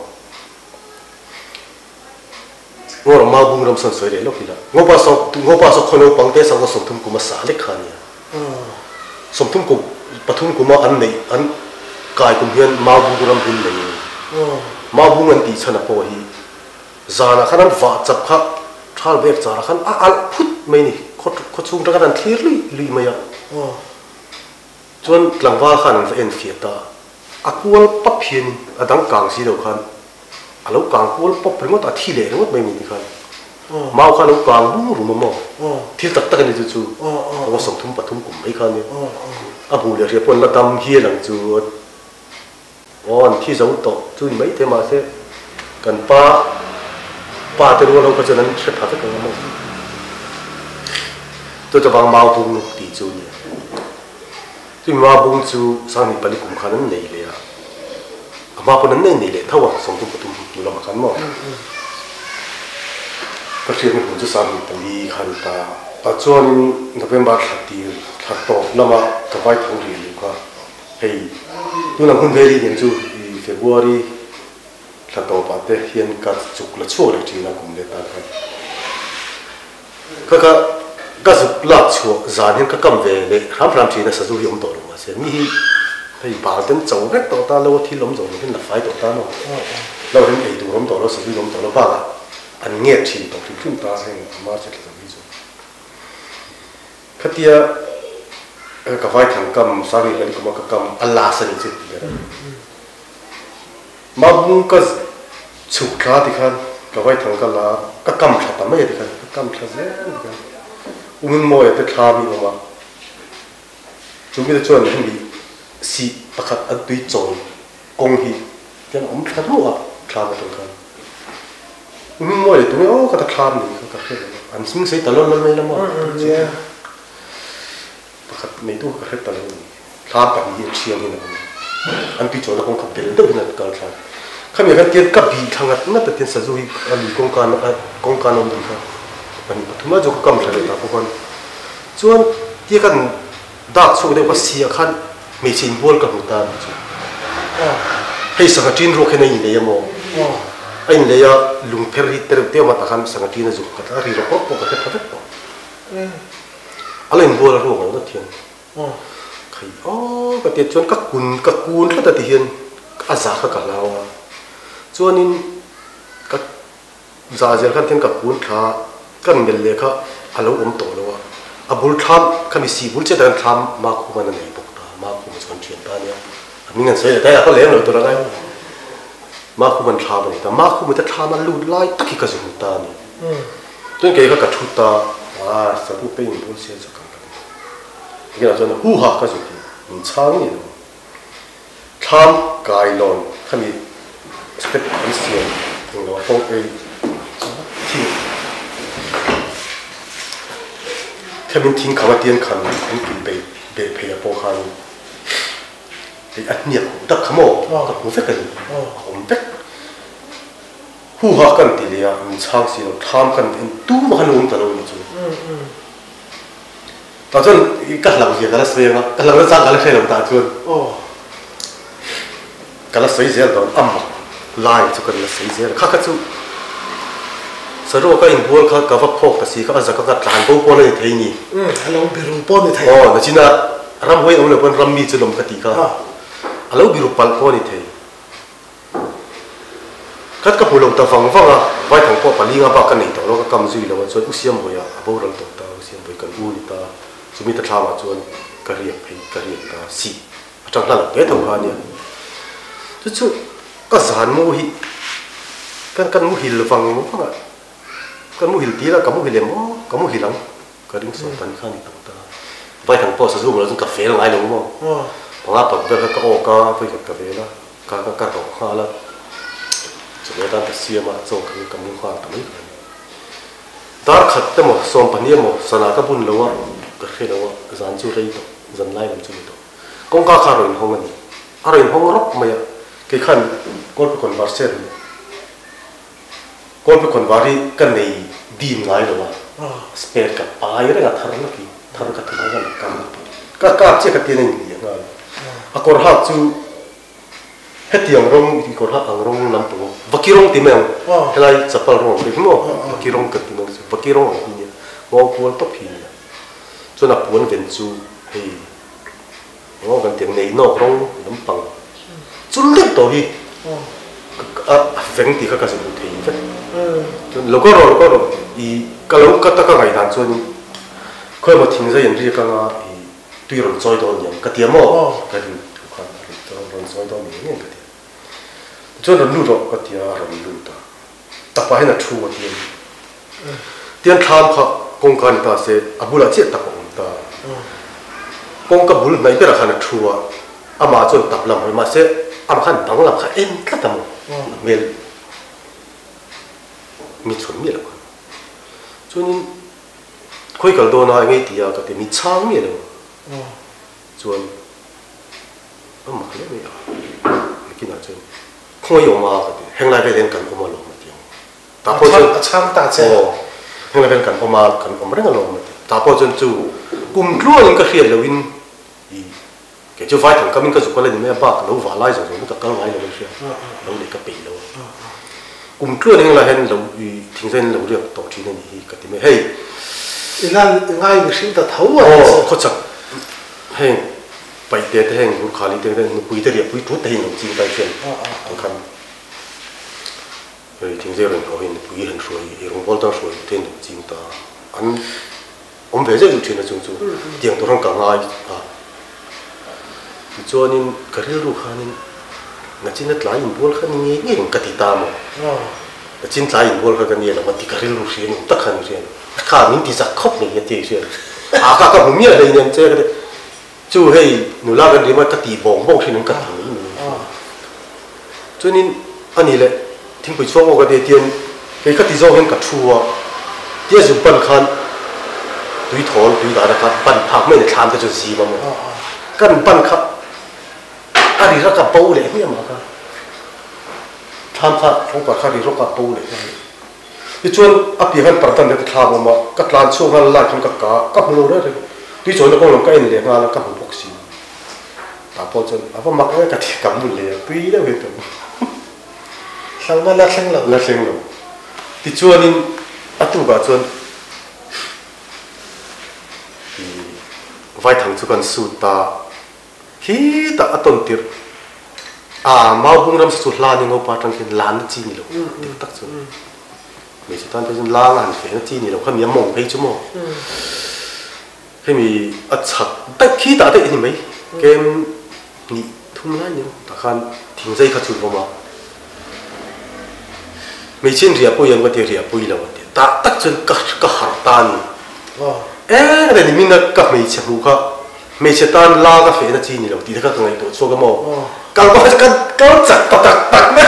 องว่ามาบุญรำสันสวยเลยลูกพี่ละงบภาษางบภาษาคนเราปังเตสังก็สมทุนกุมาสาเล็กขานี่สมทุนกุปทุนกุมาอันไหนอันกายกุมเฮียนมาบุญรำบุญเลยมาบุญอันตีชนะพอฮีจานะขนาดว่าจับข้าทาร์เวกจานะขนาดอ่ะพุทธไม่นี่ขดขดชุ่มระกันที่ลุยลุยไม่ยากจนหลังว่าขันเอ็นเฟียตาอักวลปั๊บเพียนอดังกลางสีเดียวกันอันลูกกลางวลปั๊บเรื่องว่าที่เหลือว่าไม่มีนี่กันมาขันลูกกลางรู้รู้มั้งมั้งที่ตักตักนี่จู่ๆแล้วก็ส่งทุ่มปัดทุ่มกลุ่มไม่กันเนี่ยอ่ะบุเรียบปนละดำเฮียหลังจู่วันที่จะอุตโตจู่ไม่เทมาเสกันป้าป้าจะรู้เราก็จะนั้นเช็ดผ้าสักกันมั้งตัวจะบางมาบุญตีจู่เนี่ยที่มาบุญจูสังนิปลิกุมขันนั่นนี่เลยอ่ะมาคนนั้นนี่เลยเท่าว่าสมทุกประตูอยู่ละมาขันมั้งก็เทียบกับผมจะสังนิปลิขันตาปัจจุบันนับเป็นบาทหัดตีหัดโตละมาจะไปทางเรียนเลยก็เฮ้ยดูหนังคุณเวรีเนี่ยจู่เฟบรุรีหัดโตปาเตเฮียนกัดจุกละชั่วเลยทีนะผมเลยตาครับก็ก็ก็สุดหลักชัวจานเห็นก็กำเวเลยห้ามพรำทีนะสัตว์ยมตัวลงมาเสียมีไอ้บาดเจ็บจังเล็กตัวตาเราที่ล้มจังเห็นหนักไฟตัวตาเนาะเราเห็นไอ้ตัวล้มตัวเราสัตว์ยมตัวเราบ้าอันเงียบทีตัวที่ขึ้นตาให้มาเสร็จแล้ววิจุขัดเดียกับไฟทางกำสามีเป็นกับกำอัลลาสนิจิตเดียมาบุญก็ฉุกขาที่ขันกับไฟทางกันละก็กำขัดแต่ไม่ได้ขันกำขัดเนี่ยอุ้งมวยแต่ทามีออกมาจุดที่จะชวนให้มีสีประคัดอันตุยจงกงฮียังอมขัดรู้อ่ะทามาตรงกันอุ้งมวยตรงนี้โอ้ก็ตะทามนี่ก็แค่อันซึ่งใส่ตลอดมันไม่ละมั้งประคัดไม่ตู้ก็แค่ตลอดทาแบบนี้เชียงนี่นะอันตุยจงแล้วคงขับเดินเดินนั่นก็ทาข้ามีการเตียนกับบีทางนั้นนั่นแต่เตียนสะดุยอันกงการกงการนนท์ครับ anh thua mà cho cầm lại được ta con chuan tia kan dak so de pasia khan mi chin bol ka hutan chu hei sanga tin ro khenai le mo anh le ya lung pher ri ter te ma ta khan sanga tin zu ka ta ri ro ko ko ka ta ta alain bol ro ko da thian khai o ka te chuan ka kun ka kun ka ta ti hian a za ka ka lawa chuan in ka za zel khan ten ka kun tha kan mel le kha alo om to lo a bul tham kami si bul che dan tham ma khu ma na nei bok ta ma khu ma chon thian ta nia mi ngan sei ta ya ka le lo to la ngai ma khu man tham ni ta ma khu ma ta tham an lu lai taki ka zum ta ni tun ke ka ka thu ta wa sa bu pe in bul se cha ka ki la chon hu ha ka zu ki min chang ni lo tham kai lon kami step christian ng lo pong e thiถ้ามันทิ้งคำว่าเตียนคันมันกินไปเบะเพย์โปคันไอ้อันเนี่ยตักขโมยกับหูเฟกกันผมเฟกหูหักกันทีเดียวมันช่างสิเราทำกันเป็นตู้มันลงตลอดจริงตอนนั้นก็หลังเสียกันแล้วเสียนะก็หลังแล้วสร้างกันแล้วเสียเราตาจนกันแล้วเสียเสียตอนอ้ำลายจุกันแล้วเสียเสียข้าก็จุสรุปก็อินบัวเขากับพวกกษีเขาอาจจะก็การบูปนในไทยนี่อืมเราบิรูปนในไทยอ๋อแต่จีน่ารำห้วยเอาเลยเป็นรำมีจุลมกติกาเราบิรูปัลปนในไทยคัดกับผู้ลงตาฟังฟังอ่ะไว้ทางพวกปาลีงาปากันในตัวเราก็กำจุยแล้วว่าส่วนอุเซียมหัวอ่ะบูรังตัวตาอุเซียมไปกันอูนี่ตาสุมิตรชาวส่วนกระเรียบไปกระเรียบตาสีจังนั้นแกทำงานเนี่ยจุดก็สารมูฮิกันกันมูฮิลฟังมูฟังอ่ะkamu hiltila kamu hilemo kamu hilang kadang sopan kan itu ta vai thang po sa zoom la ka fe lai lo mo pa pa ba ka o ka pai ka ka ve la ka ka ka ro kha la chhe ta ta sia ma so ka ka mu kha ta mai dar khat te mo som pa ni mo sana ka bun lo wa ka khe lo wa zan chu rei to zan lai lam chu to kong ka kha ro in hong ani a ro in hong rop ma ya ke khan kol pe kon bar serคนเป็นคนวารีกันในดีมไงหรือว่าสเปรกับปลายเรื่องทารุณกิทารุณกิทำกันกันก็กล้าเชื่อกันที่นี่อย่างนั้นอากรหักจูเฮติยังร้องอีกรหักอังร้องน้ำปูวักกี้ร้องตีแมวอะไรจะเปิดร้องไปที่มั้งวักกี้ร้องกันตีแมววักกี้ร้องอะไรเนี่ยมองควรตบผีจนนับวนเป็นจูเฮ้ยมองกันเตียงในนอกร้องน้ำปังจุดเล็กตัวนี้อ่ะเฟ้งตีเขาก็จะดูทีเฟ้แล้วก็รอแล้วก็รออีก็แล้วก็ตะก็ไงทางส่วนเคยมาทิ้งซะอย่างที่ก็งาอีตุยรอนซอยตัวอย่างกระเทียมอ่ะก็ดูทุกคนตัวรอนซอยตัวนี้เนี่ยกระเทียมจนรอนรู้ตัวกระเทียมรอนรู้ตัวตักไปให้น่ะชูกระเทียมเตียนทำเขากงการตาเสอบุลาเจ็ดตักองตากงกับบุลในเป็นราคาน่ะชูอ่ะอามาจนตับลำมาเสอามาขันตังลำขันเอ็นก็ทำเมลมีชนมีอะไรจนคุยกับโดนอะไรที่อ่ะก็จะมีช่างมีอะไรจนอ่ะมาเลยไม่อ่ะไม่กินอะไรจนคงยอมมาก็จะแห่งไรไปเรียนกันออกมาลงมาเดียวตาพอจนช่างตาเจ้าแห่งไรเป็นกันออกมากันออกมาเรื่องลงมาเดียวตาพอจนจู่กลุ่มกลัวยังก็เครียดเลยวินแกจะไฟถึงก็มันก็สุกอะไรนี่ไม่บ้าเราฝ่าไล่ส่งมันก็กลางไล่เราเชียวเราเด็กก็ปีเรากลุ่มเคลื่อนยังไงเห็นเราทิ้งเส้นเราเรียกต่อที่นั่นนี่ก็ที่ไม่ให้อีนั่นง่ายไม่ใช่แต่เท่าอ่ะเขาจะให้ไปเตะให้ลูกค้าลีเตะให้ปุยเตะเรียบปุยทุบเตะให้เราจริงใจเช่นต้องคำเฮ้ยทิ้งเส้นเราเห็นปุยเห็นสวยเห็นบอลตั้งสวยเตะเราจริงตาอันผมเผยจะอยู่ที่นั่นจริงๆเตียงตัวนั้นก็ง่ายอ่ะจวนนี้ก็เรื่องลูกค้านี่งั้นจีนหลายอินบัวเขานี่เงี้ยกติตามอ่ะแต่จีนหลายอินบัวเขากันเนี่ยเราวันที่ก็เรื่องลูกเสียนตักขันเสียนข้ามิ้นที่จะคบเนี่ยที่เสียนอาข้าก็ผมเนี่ยอะไรเนี่ยเจ๊ก็ได้จู่ให้หนูเล่ากันดีว่ากติบ่งบ่งที่นั่นกตินี่จวนนี้อันนี้แหละทิ้งไปช่วงก็ได้เตียนไอ้กติโซ่เห็นกับชัวเดี๋ยวจะปั่นขันดุยถอนดุยด่านะครับปั่นผักไม่ได้ทานก็จะซีบ้างมั้งกันปั่นครับอะไรรักกับปูเลยไม่มาครับทำครับผมก็ข้าดีรักกับปูเลยที่ชวนอภิกันประทันเด็กทางมากัดลานช่วงนั้นลานคนกับกากับมือเราเลยที่ชวนเราก็ลงก็เอ็นเลี้ยงงานแล้วกับหัวพกซีแต่พอจนเอาว่ามักไว้กับที่กับมือเลยปีแล้วเหตุผลสังมาละเชิงหลงละเชิงหลงที่ชวนนี่อัตุกับชวนไว้ทางจุกันสุดตาคิดแต่อัตนติรอ่ามาบุ้งรำสุดลานยังเอาปาตังเห็นลานจีนี่หรอกติดตักชวนมีสถานที่จนล้างหันเฟนที่นี่เราเขามีมองไปชั่วโมงให้มีอัดฉัดแต่ขี้ตาได้ยังไหมเกมนี่ทุ่มล้านยังแต่การทิ้งใจขัดสุดประมาไม่เช่นเรียบปุยยังก็เทียเรียบปุยแล้วแต่ตาตักจนกัดกัดหัดตันเอ๊ะแต่นี่มีนักกับไม่เชื่อหูเขาไม่เชื่อตันล้างกับเฟนที่นี่เราตีถ้าเขาไงตัวชัวร์ก็มองการก็จะการก็จัดตักตักตักไหม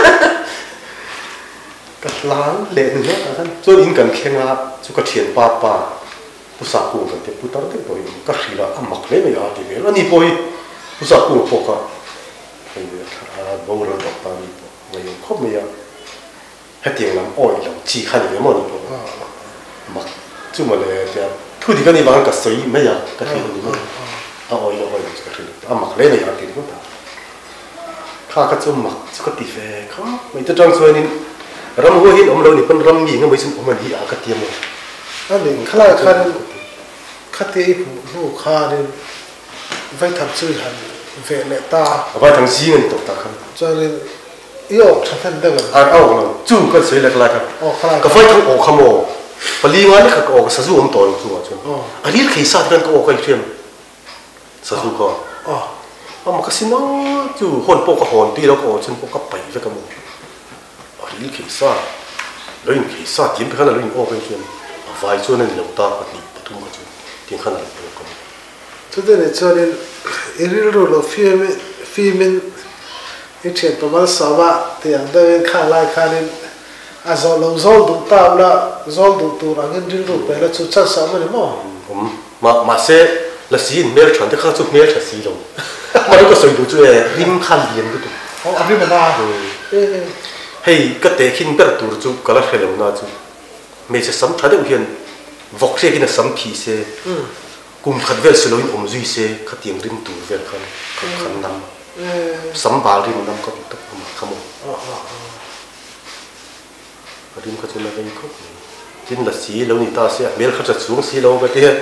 กัดล้างเล่นเนี่ยท่านส่วนอินกันแข่งละสุกเทียนป้าป้าผู้สาวกูกันเด็กผู้ตั้งเด็กตัวก็สีละอ่ะมักเล่นไม่ยากทีเดียวแล้วนี่พอยผู้สาวกูพวกเขาไอ้เนี่ยอ่าบ่รู้ดอกตานี่พวกไม่ยอมคบไม่ยากให้เตียงน้ำอ้อยเราจีขันอย่างมันนี่พวกมักจุ่มเลยแต่ทุกทีก็นี่บางก็สวยไม่ยากก็คือนี่มันเอาอ้อยเราอ้อยเราก็คืออ่ะมักเล่นไม่ยากทีเดียวข้าก็จุ่มมักสุกติเฟเขาไม่จะจังสวยนี่รำหัวหินอมเรานี่เป็นรำยิงก็ไม่ใช่อมมันหิอากาศเทียมอันนี้ข้าราชการข้าเตี้ยผู้ผู้ข้าเนี่ยไว้ทำซื้อหันเวลตาไว้ทางซีเงินตกตาครับจนนี่ยกฉันท่านได้กันอ่าเอาเราจู่ก็สวยเล็กๆครับก็ไฟทั้งอกขโมปลีงานนี่ก็ออกสะสู้อมต่อจู่อ่ะจนอันนี้ขีดสัตว์กันก็ออกกันเทียมสะสู้ก็อ๋อเอามาก็สิน้อจู่คนพวกก็หอนตีแล้วก็ฉันพวกก็ไปแล้วก็มุ่งนี่ขีดสัตว์แล้วยิ่งขีดสัตว์ยิ้มไปขนาดแล้วยิ่งออกกันเทียมไฟช่วยนั่นเหลวตาปฏิปทุมกันจนทิ้งขนาดนี้ก็ทุกเดือนจนนี่อีริโรโลฟิล์มฟิล์มอีเช่นประมาณสามเตียงเดินข้างไล่ข้างนี้อาจจะเราโจลดูตามละโจลดูตัวเราเงินริโรไปแล้วชุดชั้นสามเลยมั้งผมมามาเสละสีเมลฉันที่ข้าชุดเมลฉันสีลงมันก็สวยดูจุ้ยริมขันเดียนก็ถูกอ๋ออันนี้มันน่าเฮ้ยก็เตะขินเปิดตัวจุกก็ละเขลงน่าจุไม่ใช่สัมผัสได้เพียงวอกเสียกินสัมผีเสกุมขัดเวลสโลอินอมจุยเสขัดยังริมตัวเวลขันขันขันน้ำสัมบาลริมน้ำก็ตกมาขโมยริมก็จะมาเป็นก็กินละสีแล้วนี่ตาเสียเมลเขาจะสูงสีเราไปเตี้ย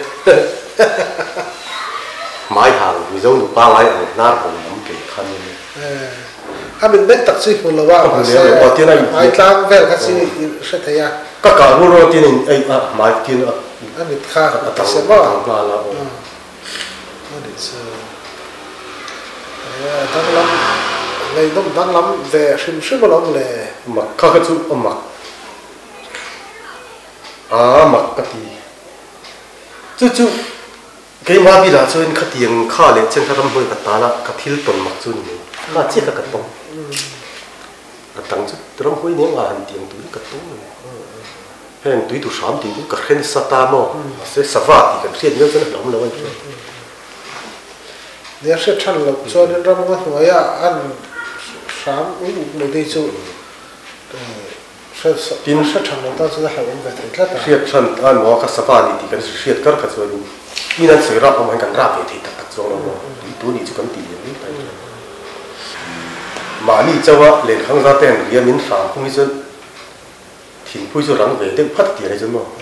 ไม้ห่างมีเจ้าหนูปลาไหลอ่ะน่าผมน้ำเกลือขันนี่ถ้าเป็นเด็กตักซี่คนละว่าไม้กลางเวลก็สิเสียทียก็การรู้ว่าที่นี่ไอ้อะไม้ที่นี่อันนี้ข้าตัดเสียบ้าปลาแล้วอันนี้เสียตั้งลำในต้องตั้งลำเวชิมชิมลำเลยมักข้าก็ชุบมักอ่ามักกะทิจู่จู่เกี่ยมาบิดาช่วยขัดเตียงข้าเลยเช่นข้าทำมือกับตาละกะทิลต้นมักจู่นี่ข้าเจี๊ยกกระตงกระตังจุดตรงห้วยนี้ว่าหันเตียงตุ้ยกระตงเห็นตุ้ยตุ้ยสามตีตุ้ยกระเข็นสตาร์โม่เสสวัสดีกันเสียเยอะจนหลงเลยเนี่ยเสร็จฉันเราชวนเรามาหัวยอันสามอุ้ยไม่ได้จู่เสร็จกินเสร็จฉันเราต้องจะหาวันแบบไหนก็ได้เสียฉันอันว่ากัสปาดีดีกันเสียก็กัสวานีนี่นั่นเสือรับมันกันราบเอทีตักตักจงเราตัวนี้จะกันตีอย่างนี้ไปมานี่เจ้าว่าเล่นข้างซาเต้นเรียนมินสามพวกนี้จะถิ่นผู้จะรังเวทีพัดตีอะไรจนมั้ง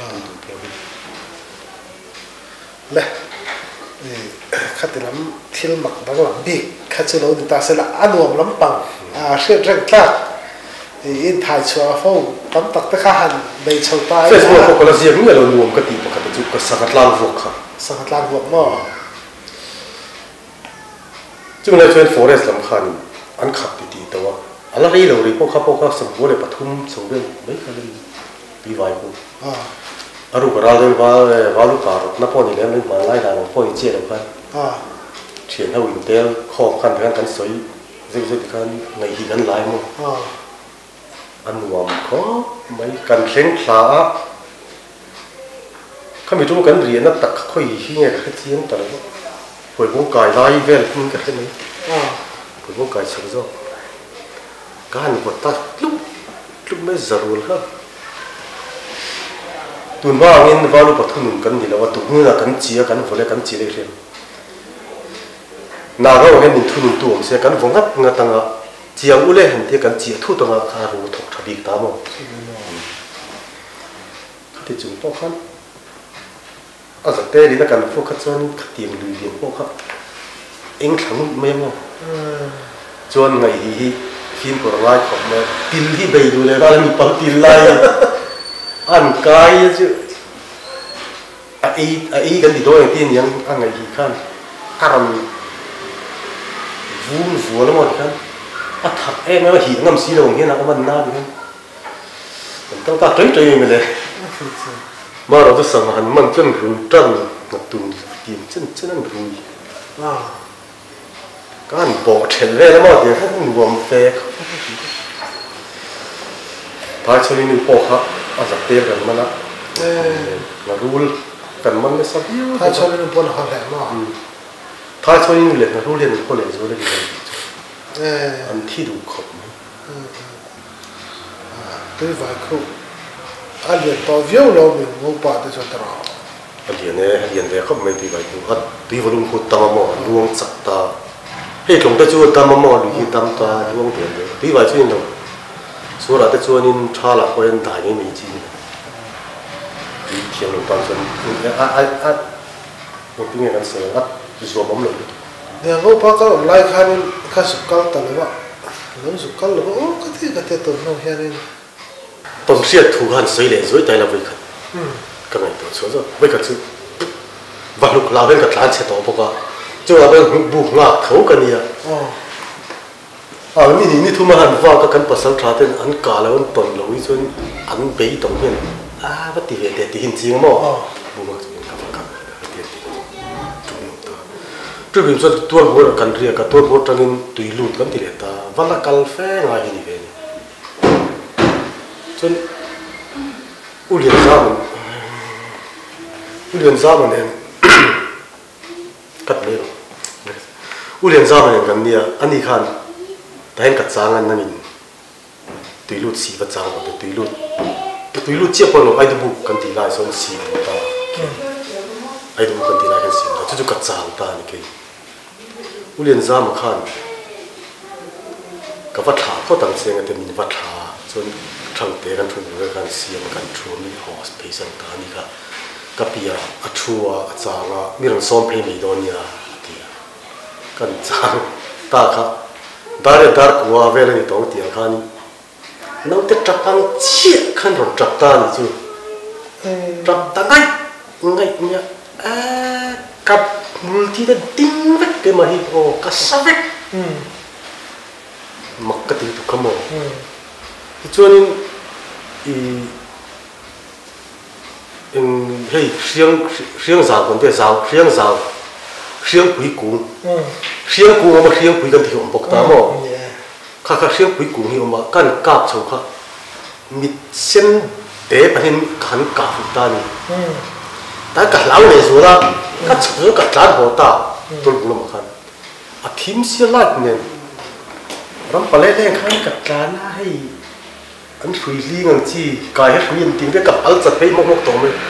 เลยขัดล้ำที่หมักบางหลังบีขัดจะเราดูตาเสละอันวมล้ำปังอ่าเชื่อเรื่องคลาดอินถ่ายชัวร์ฟ้องตั้มตักตะข้าหันในชาวใต้เฟซบุ๊กเขาก็เสียงเงี้ยเรารวมกันตีปกติจุกก็สักลานพวกเขาสักลานพวกมั้งจุดนั้นเป็นฟอเรสต์สำคัญอันขับดีๆแต่ว่าอะไรเราเรียกพวกเขาพวกเขาสมบูรณ์ปฐุมสมบูรณ์ไม่เคยเลยปีไว้กูอารูปเราเรียกว่าว่าลูกการนับพอนี่แล้วนึกมาไล่ดาวพออีเจี๊ยบกันเฉียนเท่าอยู่เดียวขอบคันกันกันสวยเรื่อยๆกันไงที่กันไล่มั้งอันวมก็ไม่กันเข่งขลาเขาไม่รู้กันเรียนนักตักค่อยขี้เงี้ยแค่เสียงแต่ละหวยพวกกายไล่เวลมึงกันใช่ไหมหวยพวกกายเชื่อจ้ะการบดตัดลุกลุกไม่จารุลครับ tuần ba nghìn vào lúc bắt thun cần gì là vào tụi là cần chia cần phải là cần chia đấy xem nào đó cái mình thun tuồng sẽ cần vòng ngắt ngắt tăng à chia u lê hình thì cần chia thu tăng à khá rồi thuộc thập bị tám mà thì chúng tôi khăn ở giờ tê đi là cần phô khát chân tiền lười tiền phô khát anh thắng mấy mà chọn ngày hi phim của lại không mà tin hi đầy đủเลยlà mình bằng tin lại ăn cái chứ ai ai cái gì đó tin yang ăn ngày hi khan karam vun vua lắm rồi khan à thật em nó hi ngâm xí đồng kia nào có vấn na đi khan tao ta chơi chơi mình đấy màเราจะสั่งหันมันจนรู้จังมาตุนทีมจนจนนั่นรู้การบอกเห็นเลยแล้วมั้งเดี๋ยวเขารวมเฟกท้ายชนิดนี้พอครับอาจจะเตี้ยกันมันนะมารู้กันมันไม่สับยิ้วท้ายชนิดนี้พอเขาแหลมอ่ะท้ายชนิดนี้เลยนะรู้เรียนคนเลยรู้เรื่องอันที่ดูขบด้วยฝ่ายครูอันเดียต่อวิวเราเป็นงูป่าที่สุดเราอันเดียเนี่ยอันเดียเนี่ยเขาไม่ตีไปดูฮัดตีวลุงขุดตามมาลวงจักตาเฮ้ยหลงแต่ชวนตามมาดูที่ตามตาลวงเดียนเลยตีไปช่วยหนูส่วนเราแต่ชวนนินชาละคนถ่ายไม่มีจริงตีเขียนลงตามส่วนอ่ะอ่ะอ่ะมันเป็นอย่างนั้นเสียอ่ะส่วนผมเลยเนี่ยงูป่าก็ไล่ข้านี่ข้าสุกกันตลอดว่าหลงสุกกันเลยว่าโอ้ก็ที่ก็ที่ตัวน้องเฮียนี่ตอนเสียถูกหันใส่เลยสวยแต่ละวิคันก็ไม่ตัวชัวร์วิคันซึ่งบรรลุเราเป็นกับร้านเสียตัวพวกก็จะว่าเป็นบุกงาเขากันเนี่ยอ่านี่นี่ทุ่มหันว่าก็กันภาษาชาติอันกาแล้วอันตนเราวิจารณ์อันเบยตรงนี้อ่าวัตถุเด็ดที่หินจริงมั้งบุกงาจะเป็นกับกับเด็ดที่จุ่มตัวจุ่มส่วนตัวหัวกันเรียกกับตัวหัวจังอินตุยลุดกันที่เด็ดตาวันละกัลเฟ่งานนี่เองจนอุเลียนซามันอุเลียนซามันเนี่ยกัดเลยอุเลียนซามันกันเนี่ยอันนี้ขันแต่เห็นกัดจางอันนั้นนี่ตุยลุดสีวัดจางกับตุยลุดตุยลุดเจี๊ยบคนเราไอ้ดูบุกกันทีไรส่วนสีมันตาไอ้ดูบุกกันทีไรกันสีมันจู่ๆกัดจางตานี่คืออุเลียนซามันขันกับวัดถาเขาต่างเสียงกันแต่มีวัดถาส่วนทางเตะกันทุนเรื่องการเสียงกันชัวมีหอสเพย์สังตานี่ก็กับปีอะชัวจางอะมีเรื่องซ้อมเพลงในดอนยาที่กันจางตาครับดาร์ดาร์กว่าเวลาในตรงที่อาคารนี้น้องเตะจับตังเชี่ยขันรถจับตานี่จู่จับตาไงไงเนี่ยเอ่อกับมูลที่ได้ดิ้งเวกเกมาฮิโอกัสเวกมักกะติตุกขโมช่วงนี้อีอืมเฮ้ยเสียงเสียงสาวคนเดียวสาวเสียงสาวเสียงปุ๋ยกุ้งเสียงกุ้งมันเสียงปุ๋ยกันที่ผมบอกตามว่าข้าข้าเสียงปุ๋ยกุ้งที่ผมว่ากันกาบชาวข้ามีเส้นเตะไปเห็นขันกาบตานี่แต่กัดเหล้าเลยสุดละกัดเสือกัดจานหัวตาตัวลุงมาขันอาทิมเสียลัดเนี่ยรำปลาเล่แดงขันกัดจานให้อันสุยลีงันที่กายให้สุยนติงได้กับอัลจัดไปมกๆตรงเลย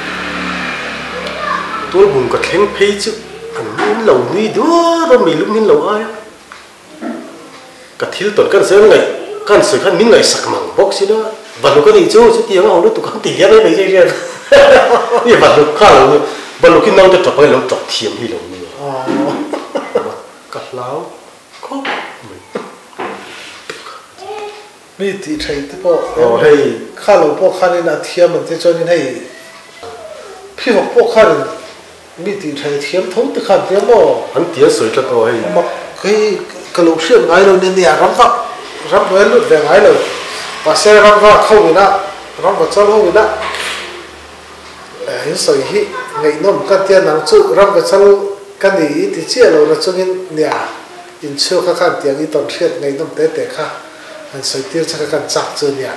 ตัวบุญกับเข่งเพย์จุอันนี้เหล่านี้ด้วยเราไม่รู้นี่เหล่าอะไรกับทิลตอนกันเสียงไงกันเสียงกันนิ่งไงสักมั่งบอกสินะบัดลูกก็ดีจู้สุดที่ยังเอาด้วยตุกขันตีเลี้ยงไม่ได้เรียนนี่บัดลูกข้าเราบัดลูกกินน้องจะจับไปเราจับเทียมที่เหล่านี้กัดแล้วก็มีที่ใช้ที่พอให้ข้าเราพวกข้านี่นะเทียมมันจะจนนี่ให้พี่บอกพวกข้านี่มีที่ใช้เทียมท้องที่ข้าเทียมบ่อันเทียมสวยจังเลยมักเคยกระโหลกเชื่อมไงเราเนี่ยเนี่ยรำฟักรำไว้ลุดแรงไงเราปัสเซรำฟักเข้าไปนะรำฟักเจ้าเข้าไปนะเห็นสวยที่ไงน้องกันเทียนนังจุรำฟักเจ้ากันนี่ที่เชี่ยเราเราจนเนี่ยอินเชื่อข้าข้าเทียมอีตอนเชื่อไงน้องเตะเตะข้าอันสวยที่จะกันจับเจอเนี่ย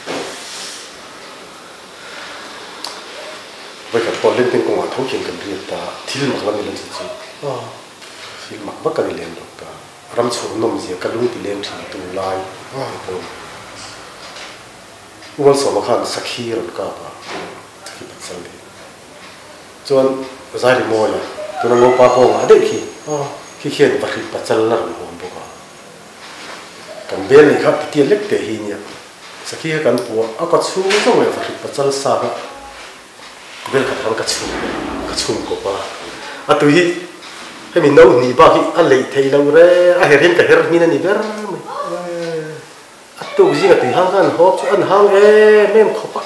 ไปกับตอนเล่นเป็นกองเขาเขียนกันเรียนตาที่หมักวันนี้เล่นจริงๆที่หมักว่ากันเรียนหรอกตารำชมนมเสียกันลุงที่เลี้ยงถึงตัวลายวันสองมาขันสักขี้หรอกกับ khi bắt sẵn đi chọn giải đi mua là tôi nói ngô pa po ngã đấy khi khi khiên bắt khi bắt sẵn là hồn bộ cả cầm bê này khác tiền lệch để hi nhỉ sau khi cầm bùa áo cắt xuống xong rồi bắt khi bắt sẵn sao đó bê là thằng cắt xuống cắt xuống của pa à tôi hiให้มีน้องนี่บ้าที่อะไรเที่ยวเราอ่ะเห็นแต่เห็นมีนั่นนี่เด้ออ่ะตัวจริงอ่ะที่ห้างกันฮอบอันห้างเอ๊ะแม่มขบ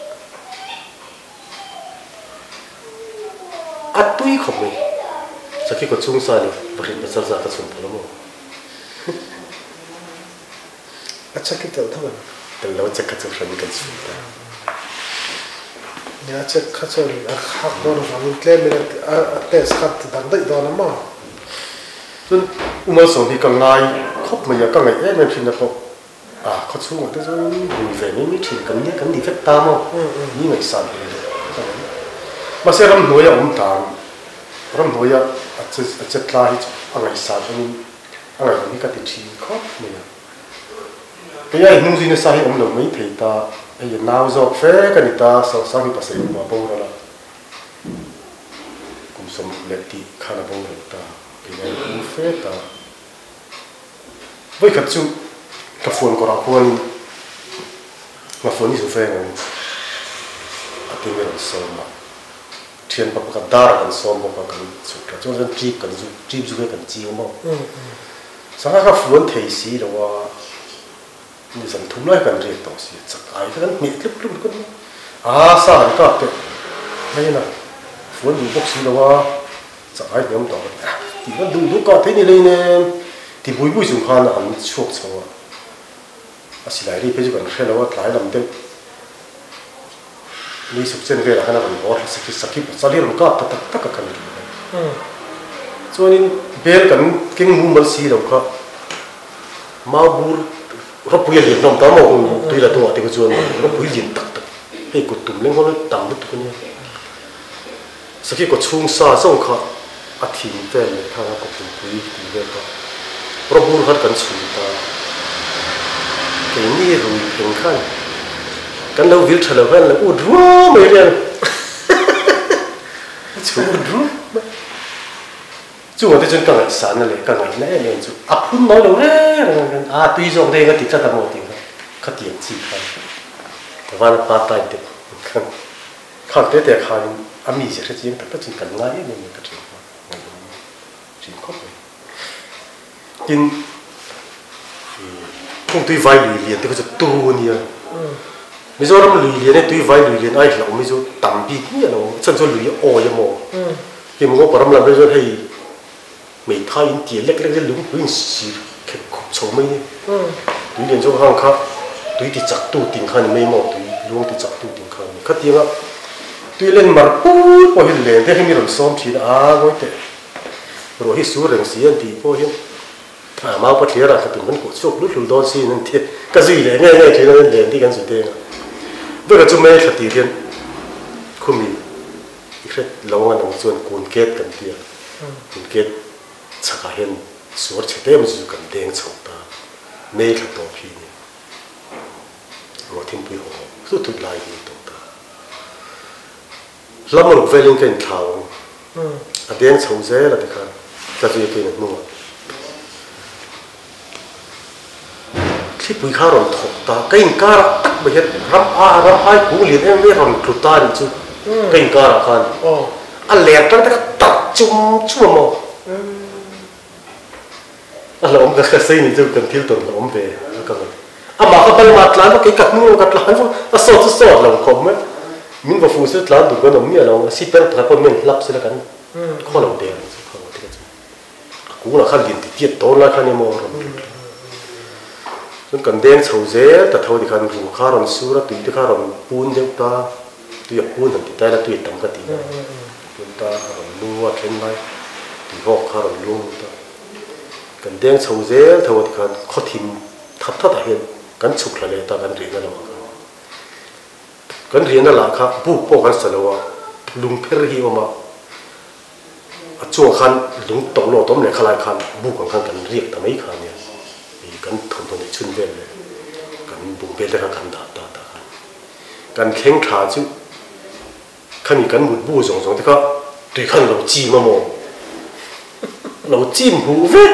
อ่ะตุ้ยขบเลยสักทีก็ชุ่มซาเลยบริบทภาษาก็ชุ่มพอแล้วมั้งอ่ะสักทีเท่าเท่านั้นแต่เราจะคัดสรรกันสุดเนี่ยจะคัดสรรอ่ะหักโดนฝั่งเล่มเลยอ่ะเตะสกัดดังได้โดนละมั้งจนอุมาส่งที่กังไงคบมาอย่างกังไงเอ๊ะมันพิมพ์นะครับอ่ะเขาช่วยแต่จนหุ่นเฟรไม่มีถิ่นกันเนี่ยกันดีเฟตตามอ่ะนี่ไม่สั่นเลยมาเสียรำหน่วยอ่ะผมถามรำหน่วยอ่ะอาจจะอาจจะลายอะไรสั่นอันนี้อะไรแบบนี้ก็ติดทีครบเนี่ยแต่ยังนุ่งจีนสายผมเราไม่ถือตาไอ้ยันนาวจอกเฟ่กันนี่ตาสาวสาวที่ภาษาอังกฤษมาบอกเราละกุมสมเล็กที่ข้าราบอกเราตาเป็นไงกุมเฟ่ตาไม่ขัดจุกับฝนก็รักคนกับฝนนี่สุเฟ่กันอาทิตย์เรื่องซ้อมมาเทียนปะปะกันดาร์กันซ้อมปะปะกันสุดแล้วจนจนจีบกันจุจีบจุกันจีบมั้งสังกัดฝนเที่ยสีหรือว่านี่สันทุ่มน้อยกันเรียนต่อสิสักไอ้กันมีคลิปคลิปกันอ่าสารก็เป็นไม่นะฝนอยู่พวกสิแล้วว่าสักไอ้เดี๋ยวมันต่อกันที่มันดูดูก็ที่นี่เลยเนี่ยที่บุยบุยสงครามอันโชคชัวอาศัยหลายที่ไปจุกันแค่แล้วว่าหลายลำเด็กมีสุขเส้นเวลาขนาดนั้นว่าสักทีสักทีสักทีเราก็ตักตักตักกันเลยส่วนนี้เบลกันเก่งมุมมันสีเราก็มาบูรเราพูดอย่างน้องตามองตัวละตัวที่ก็ชวนเราพูดอย่างตักตักให้กดตุ่มเล่นเขาเลยต่ำนิดตัวนี้สักทีก็ชุ่มซาส่งเขาอาทิตย์เต็มเลยถ้าเราก็พูดคุยดีเลยก็เราพูดหัดกันสุดตาเก่งนี่รู้เก่งขั้นกันเราวิลทะเลาะกันแล้วอุดรู้ไม่เรียนชูอุดรู้จู่วันที่จนกังไงสารนั่นเลยกังไงแน่เลยจู่อับพุ่มน้อยลงเลยอ่ะตุยจงได้ก็ติดจะทำหมดจริงครับขัดเตียงจีกันแต่ว่าปาตายเด็กขันขัดเด็กแต่ขันอามีเสียจริงแต่ก็จริงกันง่ายเลยมันก็จริงครับจริงครับกินคงตุยไวลุยเลียนแต่ก็จะตูเนี่ยไม่ใช่เราลุยเลียนเนี่ยตุยไวลุยเลียนไอ้เราไม่ใช่ต่ำปีเนี่ยเราฉันจะลุยโอ้ยโม่ที่มันก็ปรำลำไปจนให้ไม่ท้ายินเตียเล็กเล็กลุงลุงสีแค่ขุบโฉมไม่เนี่ยตุยเลียนช่วงข้างข้าตุยที่จักตู้ติงข้านี่ไม่หมดตุยลุงที่จักตู้ติงข้านี่ข้าเตียงอ่ะตุยเล่นมาปุ๊บพอเห็นเล่นแต่ให้มีเราซ้อมทีอ่ะก็แต่เราให้สู้เรื่องเสียทีพอเห็นอ่ามาพัทยาเราถึงมันกดชกลุดลุดโดนซีนั่นที่ก็สื่อเลยง่ายๆที่เราเล่นที่กันสุดเองเมื่อเราจะไม่ขัดตีเรียนคุณมีอีกแค่เรางานของส่วนกูนเกตกันเดียวกูนเกตสักเห็นสวดเฉลี่ยมันจะกันแดงสองตาไม่ขัดตัวพี่เนี่ยเราทิ้งไปหัวสุดทุกลายที่ตรงตาแล้วมันเวลิงกันข่าวอันแดงสองเจ้าละที่กันก็จะเป็นนู่นที่ปุยข้าวเราถกตาเก่งกล้าตักไปเห็นรับอารับไอ้กูเลี้ยงเองไม่ทำครุตาดิจูเก่งกล้าละกันอันเลี้ยงตั้งแต่ตัดจุ่มชั่วโมงอันเราอมกับเส้นนี่จูกันที่ตัวเราอมไปแล้วก็อ่ะมาก็ไปมาตลาดก็เก่งกัดมือกัดหลังอ่ะสอดสอดเราคมไหมมินก็ฟูสุดตลาดดูกันเราเนี่ยเราสิเป็นพระพมินรับสิละกันข้อเราเดียวข้อเราที่กันกูน่ะขันดินที่เทียบโตแล้วขันยังมองเราจนกันแดงเฉาเจ๊แต่เท่าที่กันรู้ข้ารอนสู้แล้วตุยที่ข้ารอนปูนเดียวตาตุยปูนแต่แต่ละตุยต่ำกันตีนะปูนตาข้ารอนลัวเข็นไปตุยหอกข้ารอนลุ่มตากันแดงเฉาเจ๊เท่าที่กันข้อทิมทับทับเห็นกันฉุกละเลยตากันเรียนกันมากันเรียนนั่นแหละครับบุกโป้กันสละวะลุงเพรฮีออกมาช่วงคันลุงตกโลต้มเลยขลายคันบุกของคันกันเรียกแต่ไม่คันเนี่ยกันทำตัวนี้ชุนเว้นเลยกันบุกเบลเลยกันด่าด่าด่ากันแข่งขาจุข้ามีกันบุญบูสองสองที่เขาตุยขันเราจีมาโมเราจีมหูเวท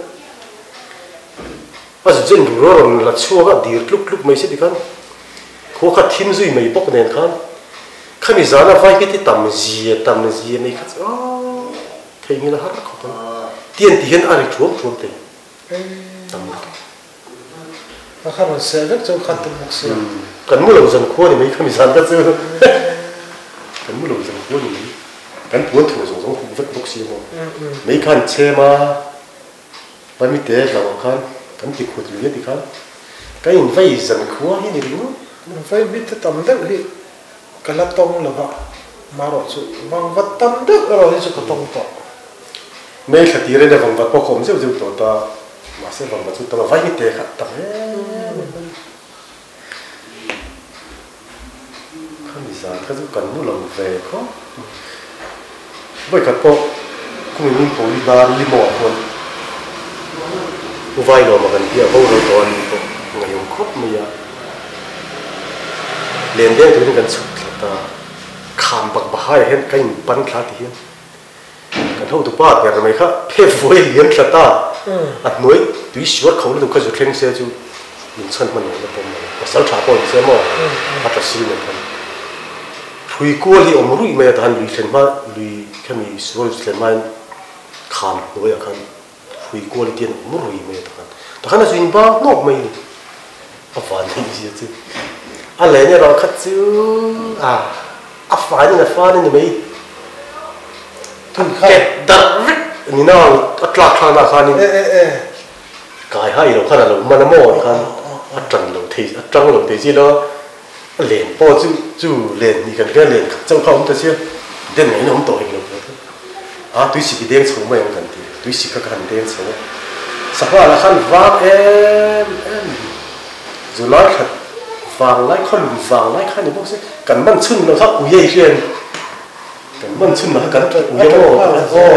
อาจจะเจนรู้ว่าเราชัวร์ก็ดีลุกลุกไม่ใช่ดิกันเขาขัดทิ้งซุยไม่ปกเนินขันข้ามีจานไฟก็ที่ตำเจียตำเจียไม่ขัดอ๋อใครมีนะฮะเขาต้องเตียนที่เห็นอะไรช่วงช่วงเต็มตำมันอาคารมันเสียก็จะขัดตัวมุกเสียกันมุ่งเราจะขั้วนี่ไม่ข้ามีจานก็เจอกันมุ่งเราจะขั้วนี่กันปวดหัวสงสารคุณเวทมุกเสียมั้งไม่ขันเชื่อมาไปไม่เตะเราขันกันติดขุดอยู่ที่ขันก็ยังไฟจะขั้วให้นี่รู้มันไฟมิตรตั้มเด็กที่กันละตรงหรือเปล่ามารอสุบางวัดตั้มเด็กเราที่จะกระตงต่อไม่ขัดที่เรื่องบางวัดพวกผมเชื่อจะตัวตามาเสียบางวัดสุดตัวไฟมิเตะขัดตั้มข้ามีสารก็จะกันมุ่งเราเวก็ไม่ขัดพวกคุณมีผู้ลิบาลิโม่คนผู้ไฟเรามากันเดียวเขาเราตอนงานยงครบมีอะเรียนเรื่องถึงกันสุดตาขามปักบ่ายเห็นกันปั้นคลาดที่เห็นกันเท่าตัวป้าอย่างไรครับเพ่ฝอยเลี้ยงคลาดตาอัดน้อยตัวชวดเขาเลยตัวเขาจะเคร่งเสียจูมันชั้นมันอย่างนั้นผมว่าสัลชาปอนเสียมั้งอัตสิเหมือนกันคุยกัวที่อมรุ่ยไม่ทันลุยเส้นมาลุยแค่มีส่วนเส้นมาขามตัวอย่างนั้นคุยกัวที่เตียนอมรุ่ยไม่ทันแต่ขณะส่วนบ้านนอกไม่อัฟานนี่เสียจูอะไรเนี่ยเราคัดซื้ออ่าอัฟานนี่นะฟ้านี่ไม่ทุนเก็บดักนี่น้องอัตราคลานาคานี่กายให้เราขนาดเรามันโม่กันอัตรังเราทีอัตรังเราทีที่เราเล่นพอจู่จู่เล่นนี่กันแค่เล่นจังเขาแต่เชื่อเด่นไหนน้องโตเองเราอ่ะตุยสิบเดือนสองไม่ยังกันทีตุยสิบก็กันเดือนสองสักว่าละขั้นวางเอ็มเอ็มจุลขัดวางไล่ข้อหลุมวางไล่ข้านี่พวกสิกันมันชุ่มเราทักอุ้ยเชียนกันมันชุ่มเรากันอุ้ยโม่โอ้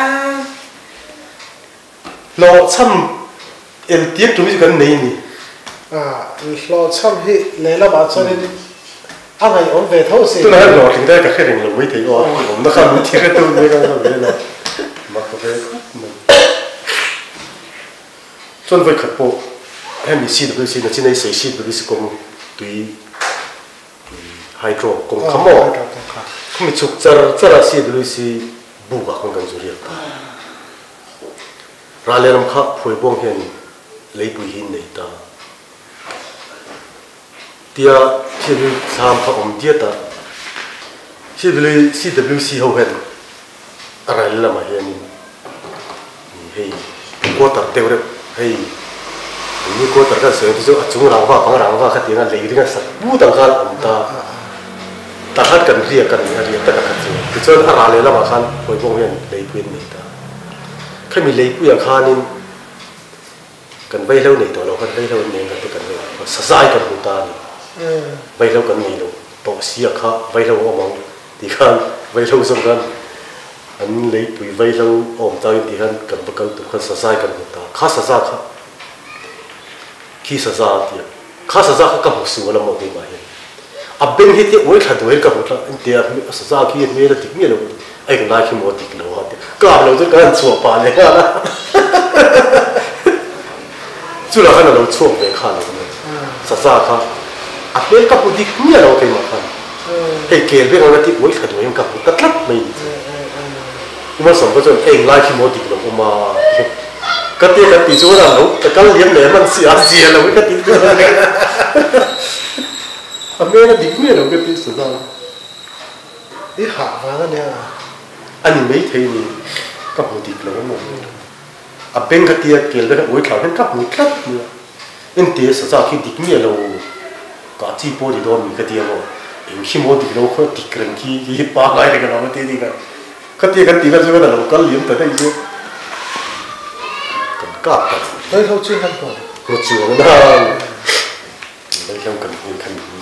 เราช่ำเอลเทียบตรงนี้กันไหนนี่อ่าเราช่ำที่เลยละบาทส่วนนี้อะไรอ่อนเวทเท่าสิตัวนั้นเราถึงได้กับแค่เรื่องเราไม่ถึงอ๋อผมนะครับรู้ที่เรื่องตัวนี้กันเราเลยนะมากับเวทส่วนไว้ขัดโปให้มีซีดด้วยซีนะที่ในใส่ซีดด้วยสิกงตุยไฮโดรกงขมอเขามีชุกจระจระซีดด้วยสิบุกของกันจุเรียตารายเรื่องข้าพวยบ้องเห็นเลยปุยหินในตาเดียที่ดูสามพระองค์เดียตาที่ดูซีดับลิวซีเขาเห็นอะไรละมาเห็นเฮ้ยกัวตัดเตวเรเฮ้ยนี่กัวตัดกันเสือที่จะจุงรังว่าพังรังว่าขัดยังไงเลยที่กันสักบูตังกันอมตาตาขัดกันเรียกกันเรียกตะกันจริงที่จะอะไรละมาขันพวยบ้องเห็นเลยปุยในตาแค่มีเลยปุยอาคารนี่กันไว้แล้วในตัวเรากันไว้แล้วในกันตัวกันเลยสะสายกันหูตานี่ไว้แล้วกันมีเราต่อเสียข้าไว้แล้วอมองที่ข้างไว้แล้วสำคัญอันเลยปุยไว้แล้วอมตาที่ข้างกันประกันตัวกันสะสายกันหูตาข้าสะสายข้าขี้สะสายที่ข้าสะสายข้ากับหัวสูงแล้วมองดีไหมอับเป็นเหตุว่าขัดด้วยกับหัวตาเดียสะสายขี้เมียเราติดเมียเราไอ้คนนั้นขี้มอติดเราฮะก็เราจะการชัวร์ปานเลยนะจุฬาขนาดเราชัวร์ไปข้าเราเนี่ยสะสายข้าอับเป็นกับผู้ติดเมียเราเป็นมาข้าไอ้เกลเป็นอะไรที่ว่าขัดด้วยกับผู้ตัดลับไม่มันสมก็จนเองไล่ขี้มอติดเราออกมาก็ตีกันตีชัวร์เราแต่ก็เลี้ยงเหลวมันเสียเสียเราไม่ก็ตีกันอับเป็นกับติดเมียเราก็ตีสุดแล้วนี่หามาแล้วเนี่ยอันนี้ไม่ใช่นี่กับผู้ติดเราหมดอับเป็นกับตีเกลแล้วโอ้ยข่าวนั้นกับผู้ตัดเนี่ยเอ็นเตสสาวขี้ติดเมียเราก็จีบดีโดนมีกับตีเราเองขี้โมติดเราเขาติดกระขี้ยี่ป้าอะไรกันเราไม่ตีดีกันก็ตีกันตีกันจนกระทั่งเราก็เลี้ยงแต่ได้เยอะกันกัดกันเฮ้ยเขาชื่อกันก่อนเขาชื่อกันนะไม่เล่นกันเองกันนี้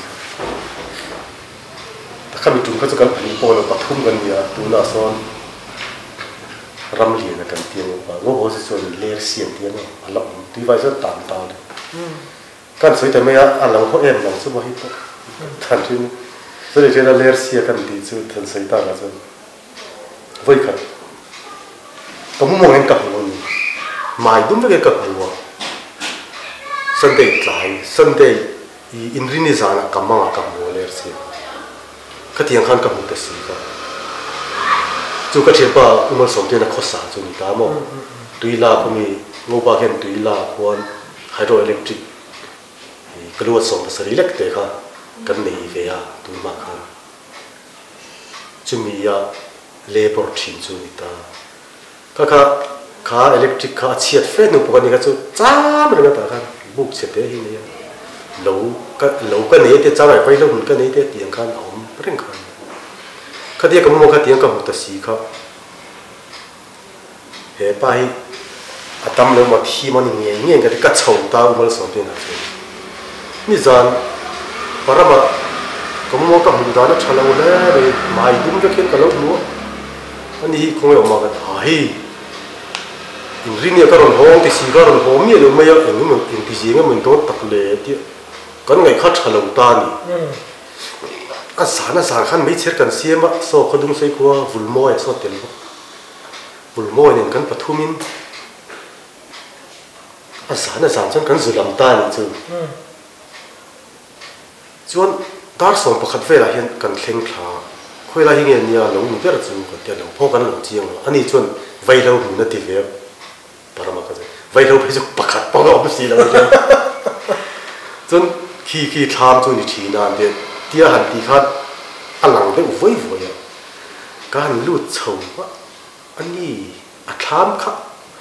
ถ้าข้ามีจุ่มเขาจะกันผีโปเราปะทุ่มกันเนี่ยตัวน่าซ้อนรำเลียนกันเตียงว่าว่าโอ้ส่วนเลี้ยเสียงเตียงอ่ะเราตีไว้ซะตามตาเลยกันสวยแต่ไม่อะอันหลังเขาเอ็มหลังสบายปุ๊บทันที所以这个leer sia kan di chu than sai ta la chu voi khat kamu mo ngen ka hon mai dum ve ka hon Sunday tlai Sunday i inrini zana kamanga ka mo leer sia khatiang khan ka mu ta si ka chu ka thepa umar som te na khosa chu ni ta mo tuila kumi ngoba hen tuila khon hydroelectric kalua som sari lek te kha kan nei ve ya Tawnmak kha chumi ya labor thin chu ni ta ka kha kha electric kha chiat fe nu pokani ka chu cha ma ta kha buk che te hi ne lo ka lo ka nei te cha rai vai lo hun ka nei te tiang khan om reng khan ka dia ka mo ka tiang ka mu ta si kha he pa hi atam lo ma thi ma ni nge nge ka ka chou ta umar som te na chu ni zan parama kamu ka mudana chala ule re mai dum ka khen kalo nu ani hi khong yo ma ka ai in rin ya karon hong ti si karon hom ye lo me ya en mu in ti ji nga mun to tak le ti kan ngai kha chala ta ni a sana sa khan me cher kan siema so khodum sei ko vulmo ya so tel vulmo nen kan pathumin a sana sa chan kan zulam ta ni chu chuan dar som pakhat vela hian kan thleng thla khoi la hi nge nia lo ni ber chu ka te lo pho kan lo chiang ani chuan vai lo hu na ti ve parama ka vai lo phe chu pakhat pa lo si lo ja chuan khi khi tham chu ni thina de tia han ti khat alang de voi voi ya kan lu chou wa ani a tham kha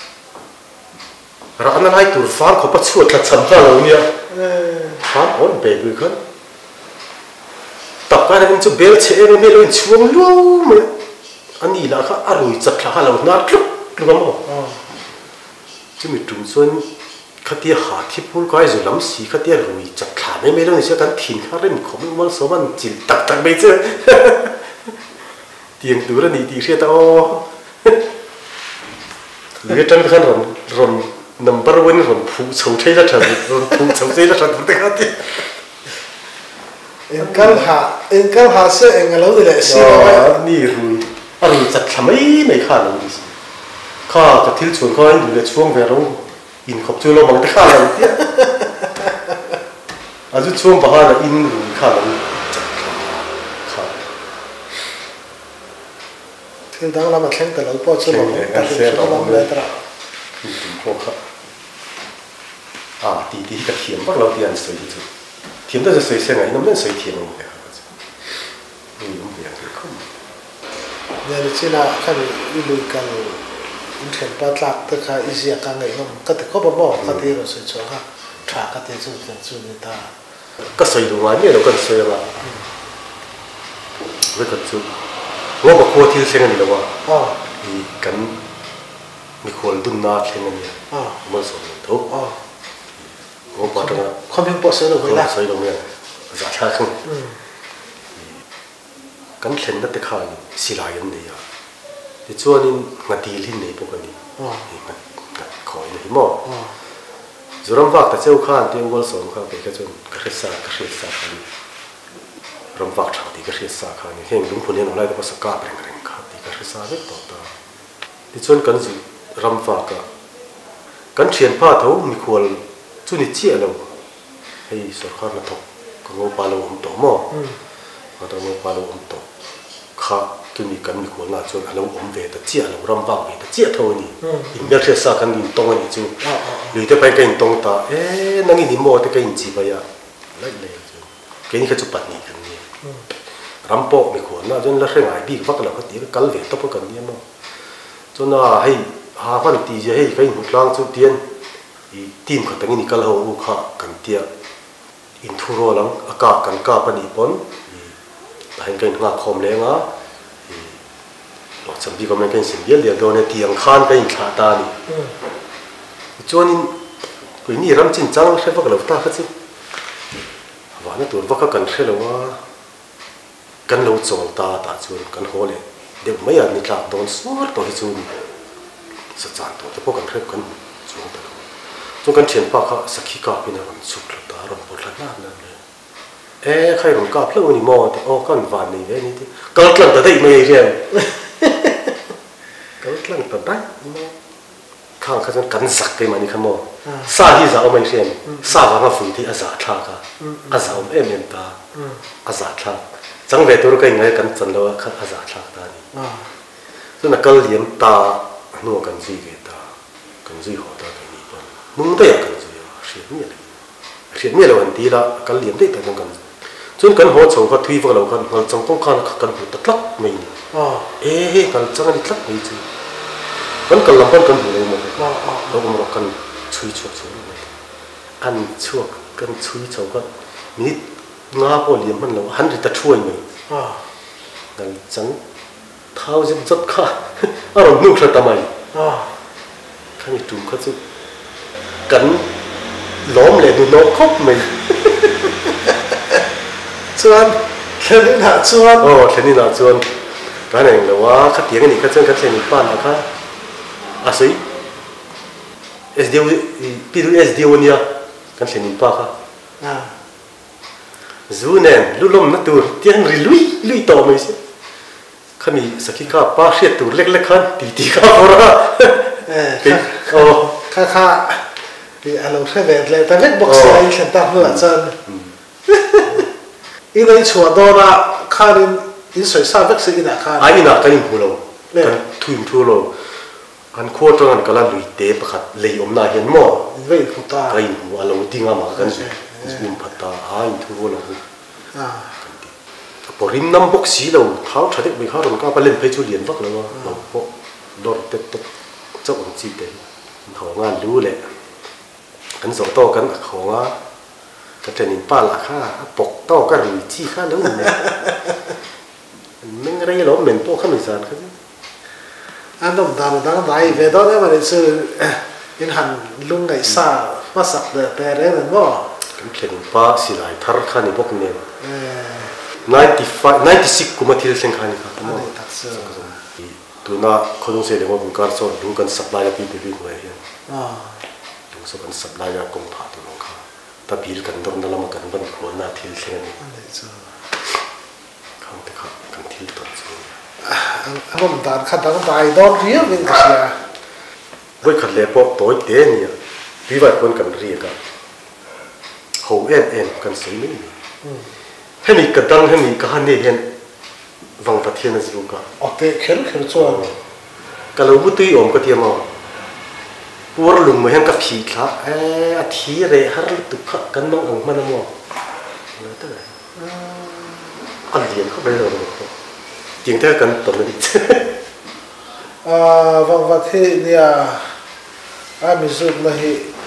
ra an lai tur far ko pa chuat la cham ta lo nia ha on be bu khan tập cái này chúng béo chế em mới lên chuông luôn mà anh đi là khác à rồi chặt là lâu nát lúc lúc đó mà chứ mình trúng xuân khát tia hạt thì phun cái rồi lắm xí khát tia rồi chặt là mấy mấy lần sẽ cắn thìn khác lên không muốn số mình chỉ tắc tắc mấy chứ tiền túi là đi đi xe tao người trong cái rồi rồi number one rồi phụ sầu thấy là thật rồi phụ sầu thấy là thật tất cả thì engkau ha engkau ha se engalo de le si ni rui a rui chat thamai mai kha lo ni kha ka thil chuan kha in le chuang ve ro in khop chu lo mang te kha lo ti a chu chuang ba ha la in rui kha lo chat kha thil dang la ma thleng ta lo po chu lo ta chu lo mang le tra tin ko kha a ti ti ka thiam bak lo ti an soi chu thiam ta soi se ngai nom len soi thiam mo ka ni nom be ka khum ne le china khan i lu kan in then pa tlak ta kha i sia ka ngai nom ka te ko ba mo ka te ro soi cho ha tha ka te chu chu chu ni ta ka soi lu wa ni lo kan soi ba ve ka chu ngo ba ko thil se ngai lo wa a i kan mi khol dun na thlen ni a mo so tho a ngo ba ta không biết bao giờ được vậy là là soi lo me za tha khum kan thlen na te kha ni silai an ni ya ti chuan in ngati lin nei po ka ni ni ka khoi ni mo zuram vak ta cheu khan te wal som kha pe ka chun ka khisa ka khisa kha ni ram vak tha ti ka khisa kha ni heng dum phun en lai ta sa ka preng reng kha ti ka khisa ve to ta ti chuan kan zu ram vak ka kan thian pha tho mi khol chu ni chi alo hei sarkar na thok ko ngo pa lo hum to mo ma ta ngo pa lo hum to kha tu ni kan mi khol na chuan alo om ve ta chi alo ram vak ve ta chi tho ni in ber khisa kan din tong ani chu lui te pai kain tong ta e nangi ni mo te kain chi ba ya lai lai chu ke ni kha chu pat ni kan ni rampo mi khol na jon la hrengai bi vak la ka ti ka kal ve to pa kan ni mo chu na hei ha khan ti je hei kain hutlang chu tian i team kha tangin kal ho u kha kan tia in thuro lang aka kan ka pani pon i hain kain nga khom le nga i lo cham bi kom kain sim bial dia do ne tiang khan kain tha ta ni chuanin koi ni ram chin chang hre vak lo ta kha chu wa na tur vaka kan hre lo wa kan lo chong ta ta chuan kan ho le de mai an ni tla don suar to hi chu sa chan to te po kan hre kan chung ta chung kan thian pa kha sakhi ka pina ram chuk la ta ram por la na na ê khai rồng cáp lâu ni mò thì ô con vàn này vậyนี่ก็หลังแต่ได้ไม่เรียนก็หลังแต่ได้ข้างเขาจะกันสักไปมันนี่ขโมยซาที่จะเอาไม่เรียนซาว่ามาฝึกที่อาซาท่าก็อาซาเอ็มเอ็มตาอาซาท่าจังเวตัวก็ยังไงกันจันแล้วก็อาซาท่าตานี่ส่วนนักเรียนตาหนูกันจีเกตากันจีหัวตาที่นี่มึงได้ยังกันจีอ่ะเสียเนี่ยเลยเสียเนี่ยเลยวันที่ละกันเรียนได้แต่ต้องกันจนกันหัวชงก็ทุยพวกเรากันเราจังต้องการกันหัวตะลักไม่เอ๊ะกันจังนี่ตลักไม่จีกันกันลำพันกันหัวเลยหมดเราก็มากันช่วยช่วยช่วยอันช่วยกันช่วยช่วยกันมีงาพอเลี้ยงมันเราหันไปตะช่วยมั้ยกันจังเท้าจะจับขาอารมณ์นุ่งชะตาไม่ข้ามีจุ่มเขาจะกันล้อมเลยดูนกคบมั้ยชวนเช่นนี้นะชวนโอ้เช่นนี้นะชวนกันเองแต่ว่าขัดเถียงกันอีกก็เช่นกันเช่นนี้ป้านนะครับอาศัยเอสเดียวพี่ดูเอสเดียวเนี่ยกันเช่นนี้ป้าค่ะจูเน่ลุลมนัดตัวเตียงริลุยลุยต่อไม่ใช่ข้ามีสักขีข้าป้าเสียตัวเล็กๆขันตีตีข้าพอละเออโอ้ข้าข้าที่อารมณ์เสียแบบเลยแต่เล็กบอกเสียอีกฉันตั้งเมื่อจันอีนั่นชัวร์โดนอ่ะข้าเรียนอินสวยซาเวกซ์อีน่ะข้าไอ้น่ะกันพูดเรากันทุ่มทุ่มเรากันโคตรกันกันลุยเตะประคัดเลยอมนาเห็นมั้งเว้ยคุณตากันหัวเราดิ้งอ่ะมากันซูมพัตตาไอ้ทุ่มเราพอริมน้ำบกสีเราเท้าชัดเด็กไม่เข้าเราก็ไปเล่นเพจูเลียนฟักแล้วเราพอโดนเตะตกเจ้าของจีเตะเขางานรู้แหละกันสองโตกันเขาว่าก็จะนินป้าละข้าปกโต้ก็รีจี้ข้าแล้วเนี่ยไม่ไงหรอกเหม็นโต้ข้าไม่สานเขาอันนั้นตอนนั้นได้เวทเนี่ยมันคือยินหันลุงไก่ซามาสักเดือดแต่เรื่องนั้นว่ากันเขียนป้าสิลายทาร์ข้านี่พวกเนี่ยninety five ninety sixกูมาที่เรื่องข้านี่ครับมั้งตัวน่ะคนต้องเสียเรื่องว่าบุญการสอนดูกันสับลายปีเดียวกันเองดูสับกันสับลายกงผาตัวน้องข้าแต่ปีกันโดนนั่นละมันกันบันหัวหน้าที่เรื่องนี้ข้างที่ข้ากันที่ตัวจริงอันนั้นตอนขัดตั้งใจโดนเรียกเป็นกระเสียไว้ขัดเล็บพอตัวเตี้ยเนี่ยพี่ว่าคนกันเรียกกันเขาเอ็นเอ็นกันสวยไม่ให้มีกระดังให้มีกระหันเนี่ยเห็นวังตะเทียนนั่นสิลูกกันโอเคเขียนเขียนส่วนกันเราบุตรยอมก็เทียมเอาปวดลุงมาเห็นกับผีละเอ๊ะทีเรฮาร์ตุกะกันน้ององมันมั่วแล้วแต่อันเดียนเขาไปเลยจริงแท้กันตรงนี้อ่าวังวัดที่เนี่ยอามิสุดเลย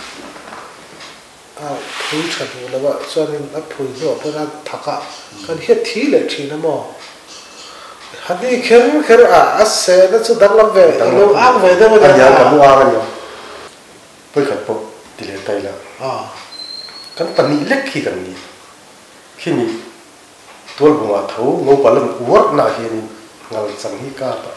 อ่าผู้ชัดแล้วว่าส่วนนี้นับผู้ที่ว่าเพื่อนทักกะกันเฮ็ดทีเลยทีนะมั่วฮันนี่เขียนเขียนอ่ะอัศเสนั่นสุดดังลำเวทเราอ้างเวทได้ไหมอันยังกับมัวกันอยู่เพื่อขัดพบติเลตัยแล้วกันปนิเล็กขี้กันนี่ขี้มีตัวบัวเท้างูปลาอวดนาเห็นเงาสังหิกาต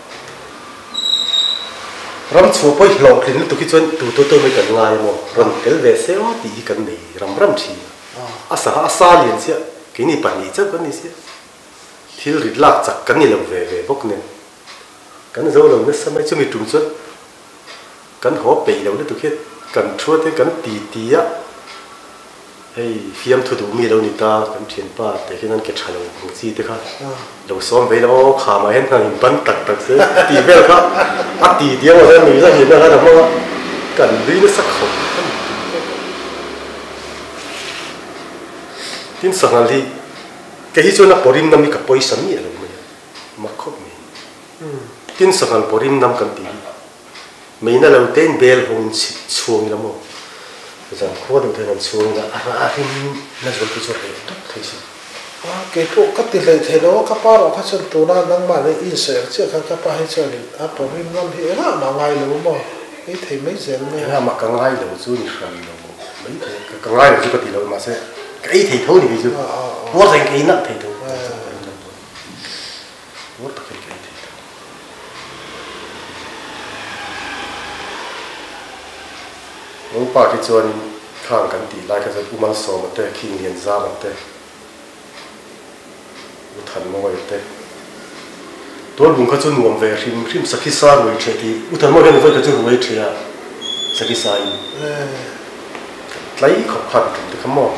รำชัวไปหลอกลิ้นตุกิจวนตัวตัวตัวไม่กันง่ายมั้งรำเกลเวเซอตีกันนี่รำรำชีอาสาอาสาเลียนเสียกินี่ปนิเจ้ากันนี่เสียที่ริดลักจากกันนี่เราเวเวพวกเนี่ยกันเราเราเนี่ยสมัยจะมีจุ่มจุดกันหัวปีเราเนี่ยตุกิจกันช่วยที่กันตีตีอะไอ้ฟิล์มทุดูมีเรานี่ตากันเขียนป้าแต่ที่นั่นเก็บชาเราบางทีเด็กครับเราซ้อมไปแล้วขามาเห็นทางบันตักตักเสือตีไปแล้วครับอัดตีเดียวแล้วมีสักเห็นนะครับแต่ว่ากันดีนี่สักคนที่สังหารที่แค่ที่ชวนนักปริมนำมีกับปอยสันนี่อะไรมั้ยมาครบมีที่สังหารปริมนำกันตีไม่น่าเราเต้นเบลหงช่วงละมั้งจะขวดดูเท่านั้นช่วงละอะไรอะไรน่าจะเป็นจุดเด่นทุกทีสิว่าเกี่ยวกับติดเลยเท่านั้นก็ป้าเราเขาชนตัวนั้นนั่งมาในอินเสิร์ตเชื่อเขาก็ป้าให้ชนอ่ะปริมน้ำที่เอ๊ะมาไงหรือมั้งไอ้เท่ไม่เจ๋งเลยอ่ะมากังไงหรือจุดนี้ครับไม่เท่กังไงหรือจุดก็ติดเรามาเสียไอ้เท่เท่านี้จุดว่าสิ่งที่นั่นเท่เท่าว่าตะเกียบน้องป้าที่ชวนข้างกันตีไล่กันจะอุมันสองมันเตะคิงเลียนซามันเตะทันมาไว้เตะตัวลุงเขาจะหน่วงเวริมริมสักกิสาไว้เฉยอุทันมาเห็นว่าเขาจะรวยเฉยสักกิสาอีไหลขอบพันถึงที่เขามอง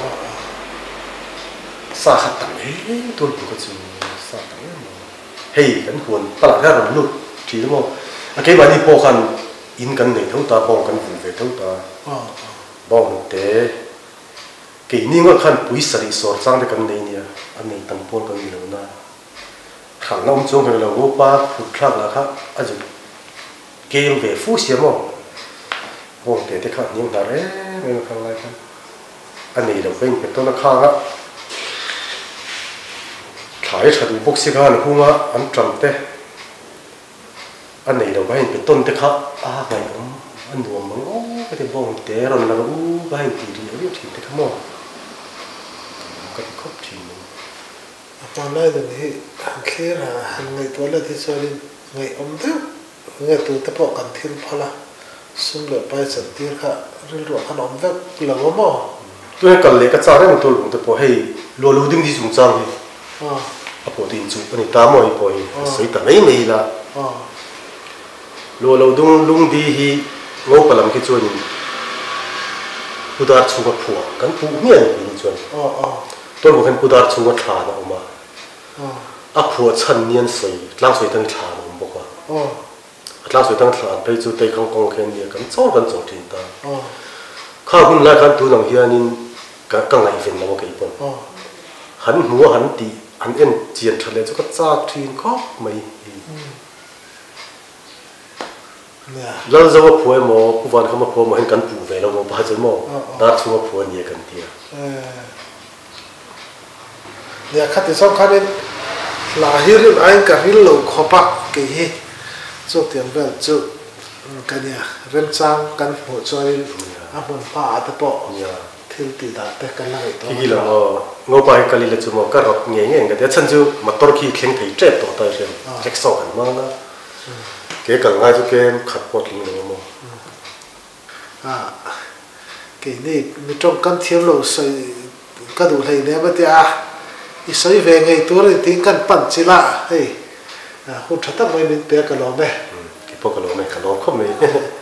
สาหัสตังเฮ้ตัวลุงเขาจะสาตังเฮ้ยกันควรตลาดแค่เราลุดทีละมั้งโอเควันนี้พอกันอินกันเนี่ยทั้งตาบองกันหูเวทั้งตาบองเตะเกี่ยนี่ก็ขั้นปุยสริสอดสร้างได้กันเนี่ยอันนี้ตั้งพวกกันอยู่นะขังน้องจงให้เราว่าป้าพูดครั้งละครับอาจจะเกมเวฟูเสียมั้งบองเตะที่ข้างยังได้เอ๊ะไม่รู้ข้างไรกันอันนี้เราเป็นเป็นต้นข้างละขายฉันบุกสิการหัวอันจำเตะอันนี้เราไปเป็นต้นเตะครับอ่าไงผมอันรวมมันโอ้ก็จะบองเตะเราเราโอ้ไปตีดีเรียกทีเตะข้างมั้งก็ครบทีนึงตอนแรกตรงนี้เคลียร์หันไงตัวเลือดที่ส่วนไงอมเท้าไงตัวตะปอกกันทิ้งพอละสุ่มเหลือไปสันติค่ะเรื่องรวมขนมแบบเหลือว่าหม้อตัวนี้กันเลยก็จ้าได้หมดตัวหลวงตะปอให้รัวรู้ดึงที่สูงจังเลยอ่าพอตีนจุอันนี้ตามอยปอยใส่แต่ไม่ไม่ละรัวเราดึงลุงดีฮีงบพลังที่ส่วนผู้ดาร์ชูกับผัวกันผู้เมียนเป็นส่วนตัวบุคคลผู้ดาร์ชูกับชาเนาะออกมาอ่ะผัวชันเนียนสวยล่างสวยตั้งชาผมบอกว่าล่างสวยตั้งชาไปจู่เตะขังกองแค่นี้กันโซ่กันสองทีตาข้าวหุ่นไล่กันตัวหนังเฮียนินกันกังไงเป็นแล้วก็อีกคนหันหัวหันตีหันเอ็นเจียนทะเลจะก็จ้าทีนก็ไม่แล้วจะว่าผัวหมอผู้วันเขามาผัวมาเห็นกันปู่ไปแล้วมาพาจะหมอดาร์ชูว่าผัวเนี่ยกันเดียเนี่ยขัดที่สองขัดนี่ลาฮิรินไอ้กับฮิลโลขบักกี่ฮีจุดเตียนเบลจุดกันเนี่ยเริ่มสร้างกันหัวใจอ่ะมันป่าตะปอที่ติดแต่กันเลยที่เรางบไปกันเลยจุดมันก็รบเงี้ยเงี้ยกันแต่ฉันจะมาตรคีเข่งถี่เจ็บตัวตายเช่นเจ็กสองกันมากนะเกี่ยกับง่ายทุกเกมขัดปวดลิ้นเลยมั้งอ่าเกี่ยนี่มีตรงกันเทียมเราใส่กระดูกเลยเนี่ยไม่ได้อ่ะอีใส่เวงไงตัวเลยทิ้งกันปั่นสิละเฮ้ยคุณชัดตั้งไม่เป็นเปียกกระโหลกไหมกี่พวกกระโหลกไหมกระโหลกเขาไม่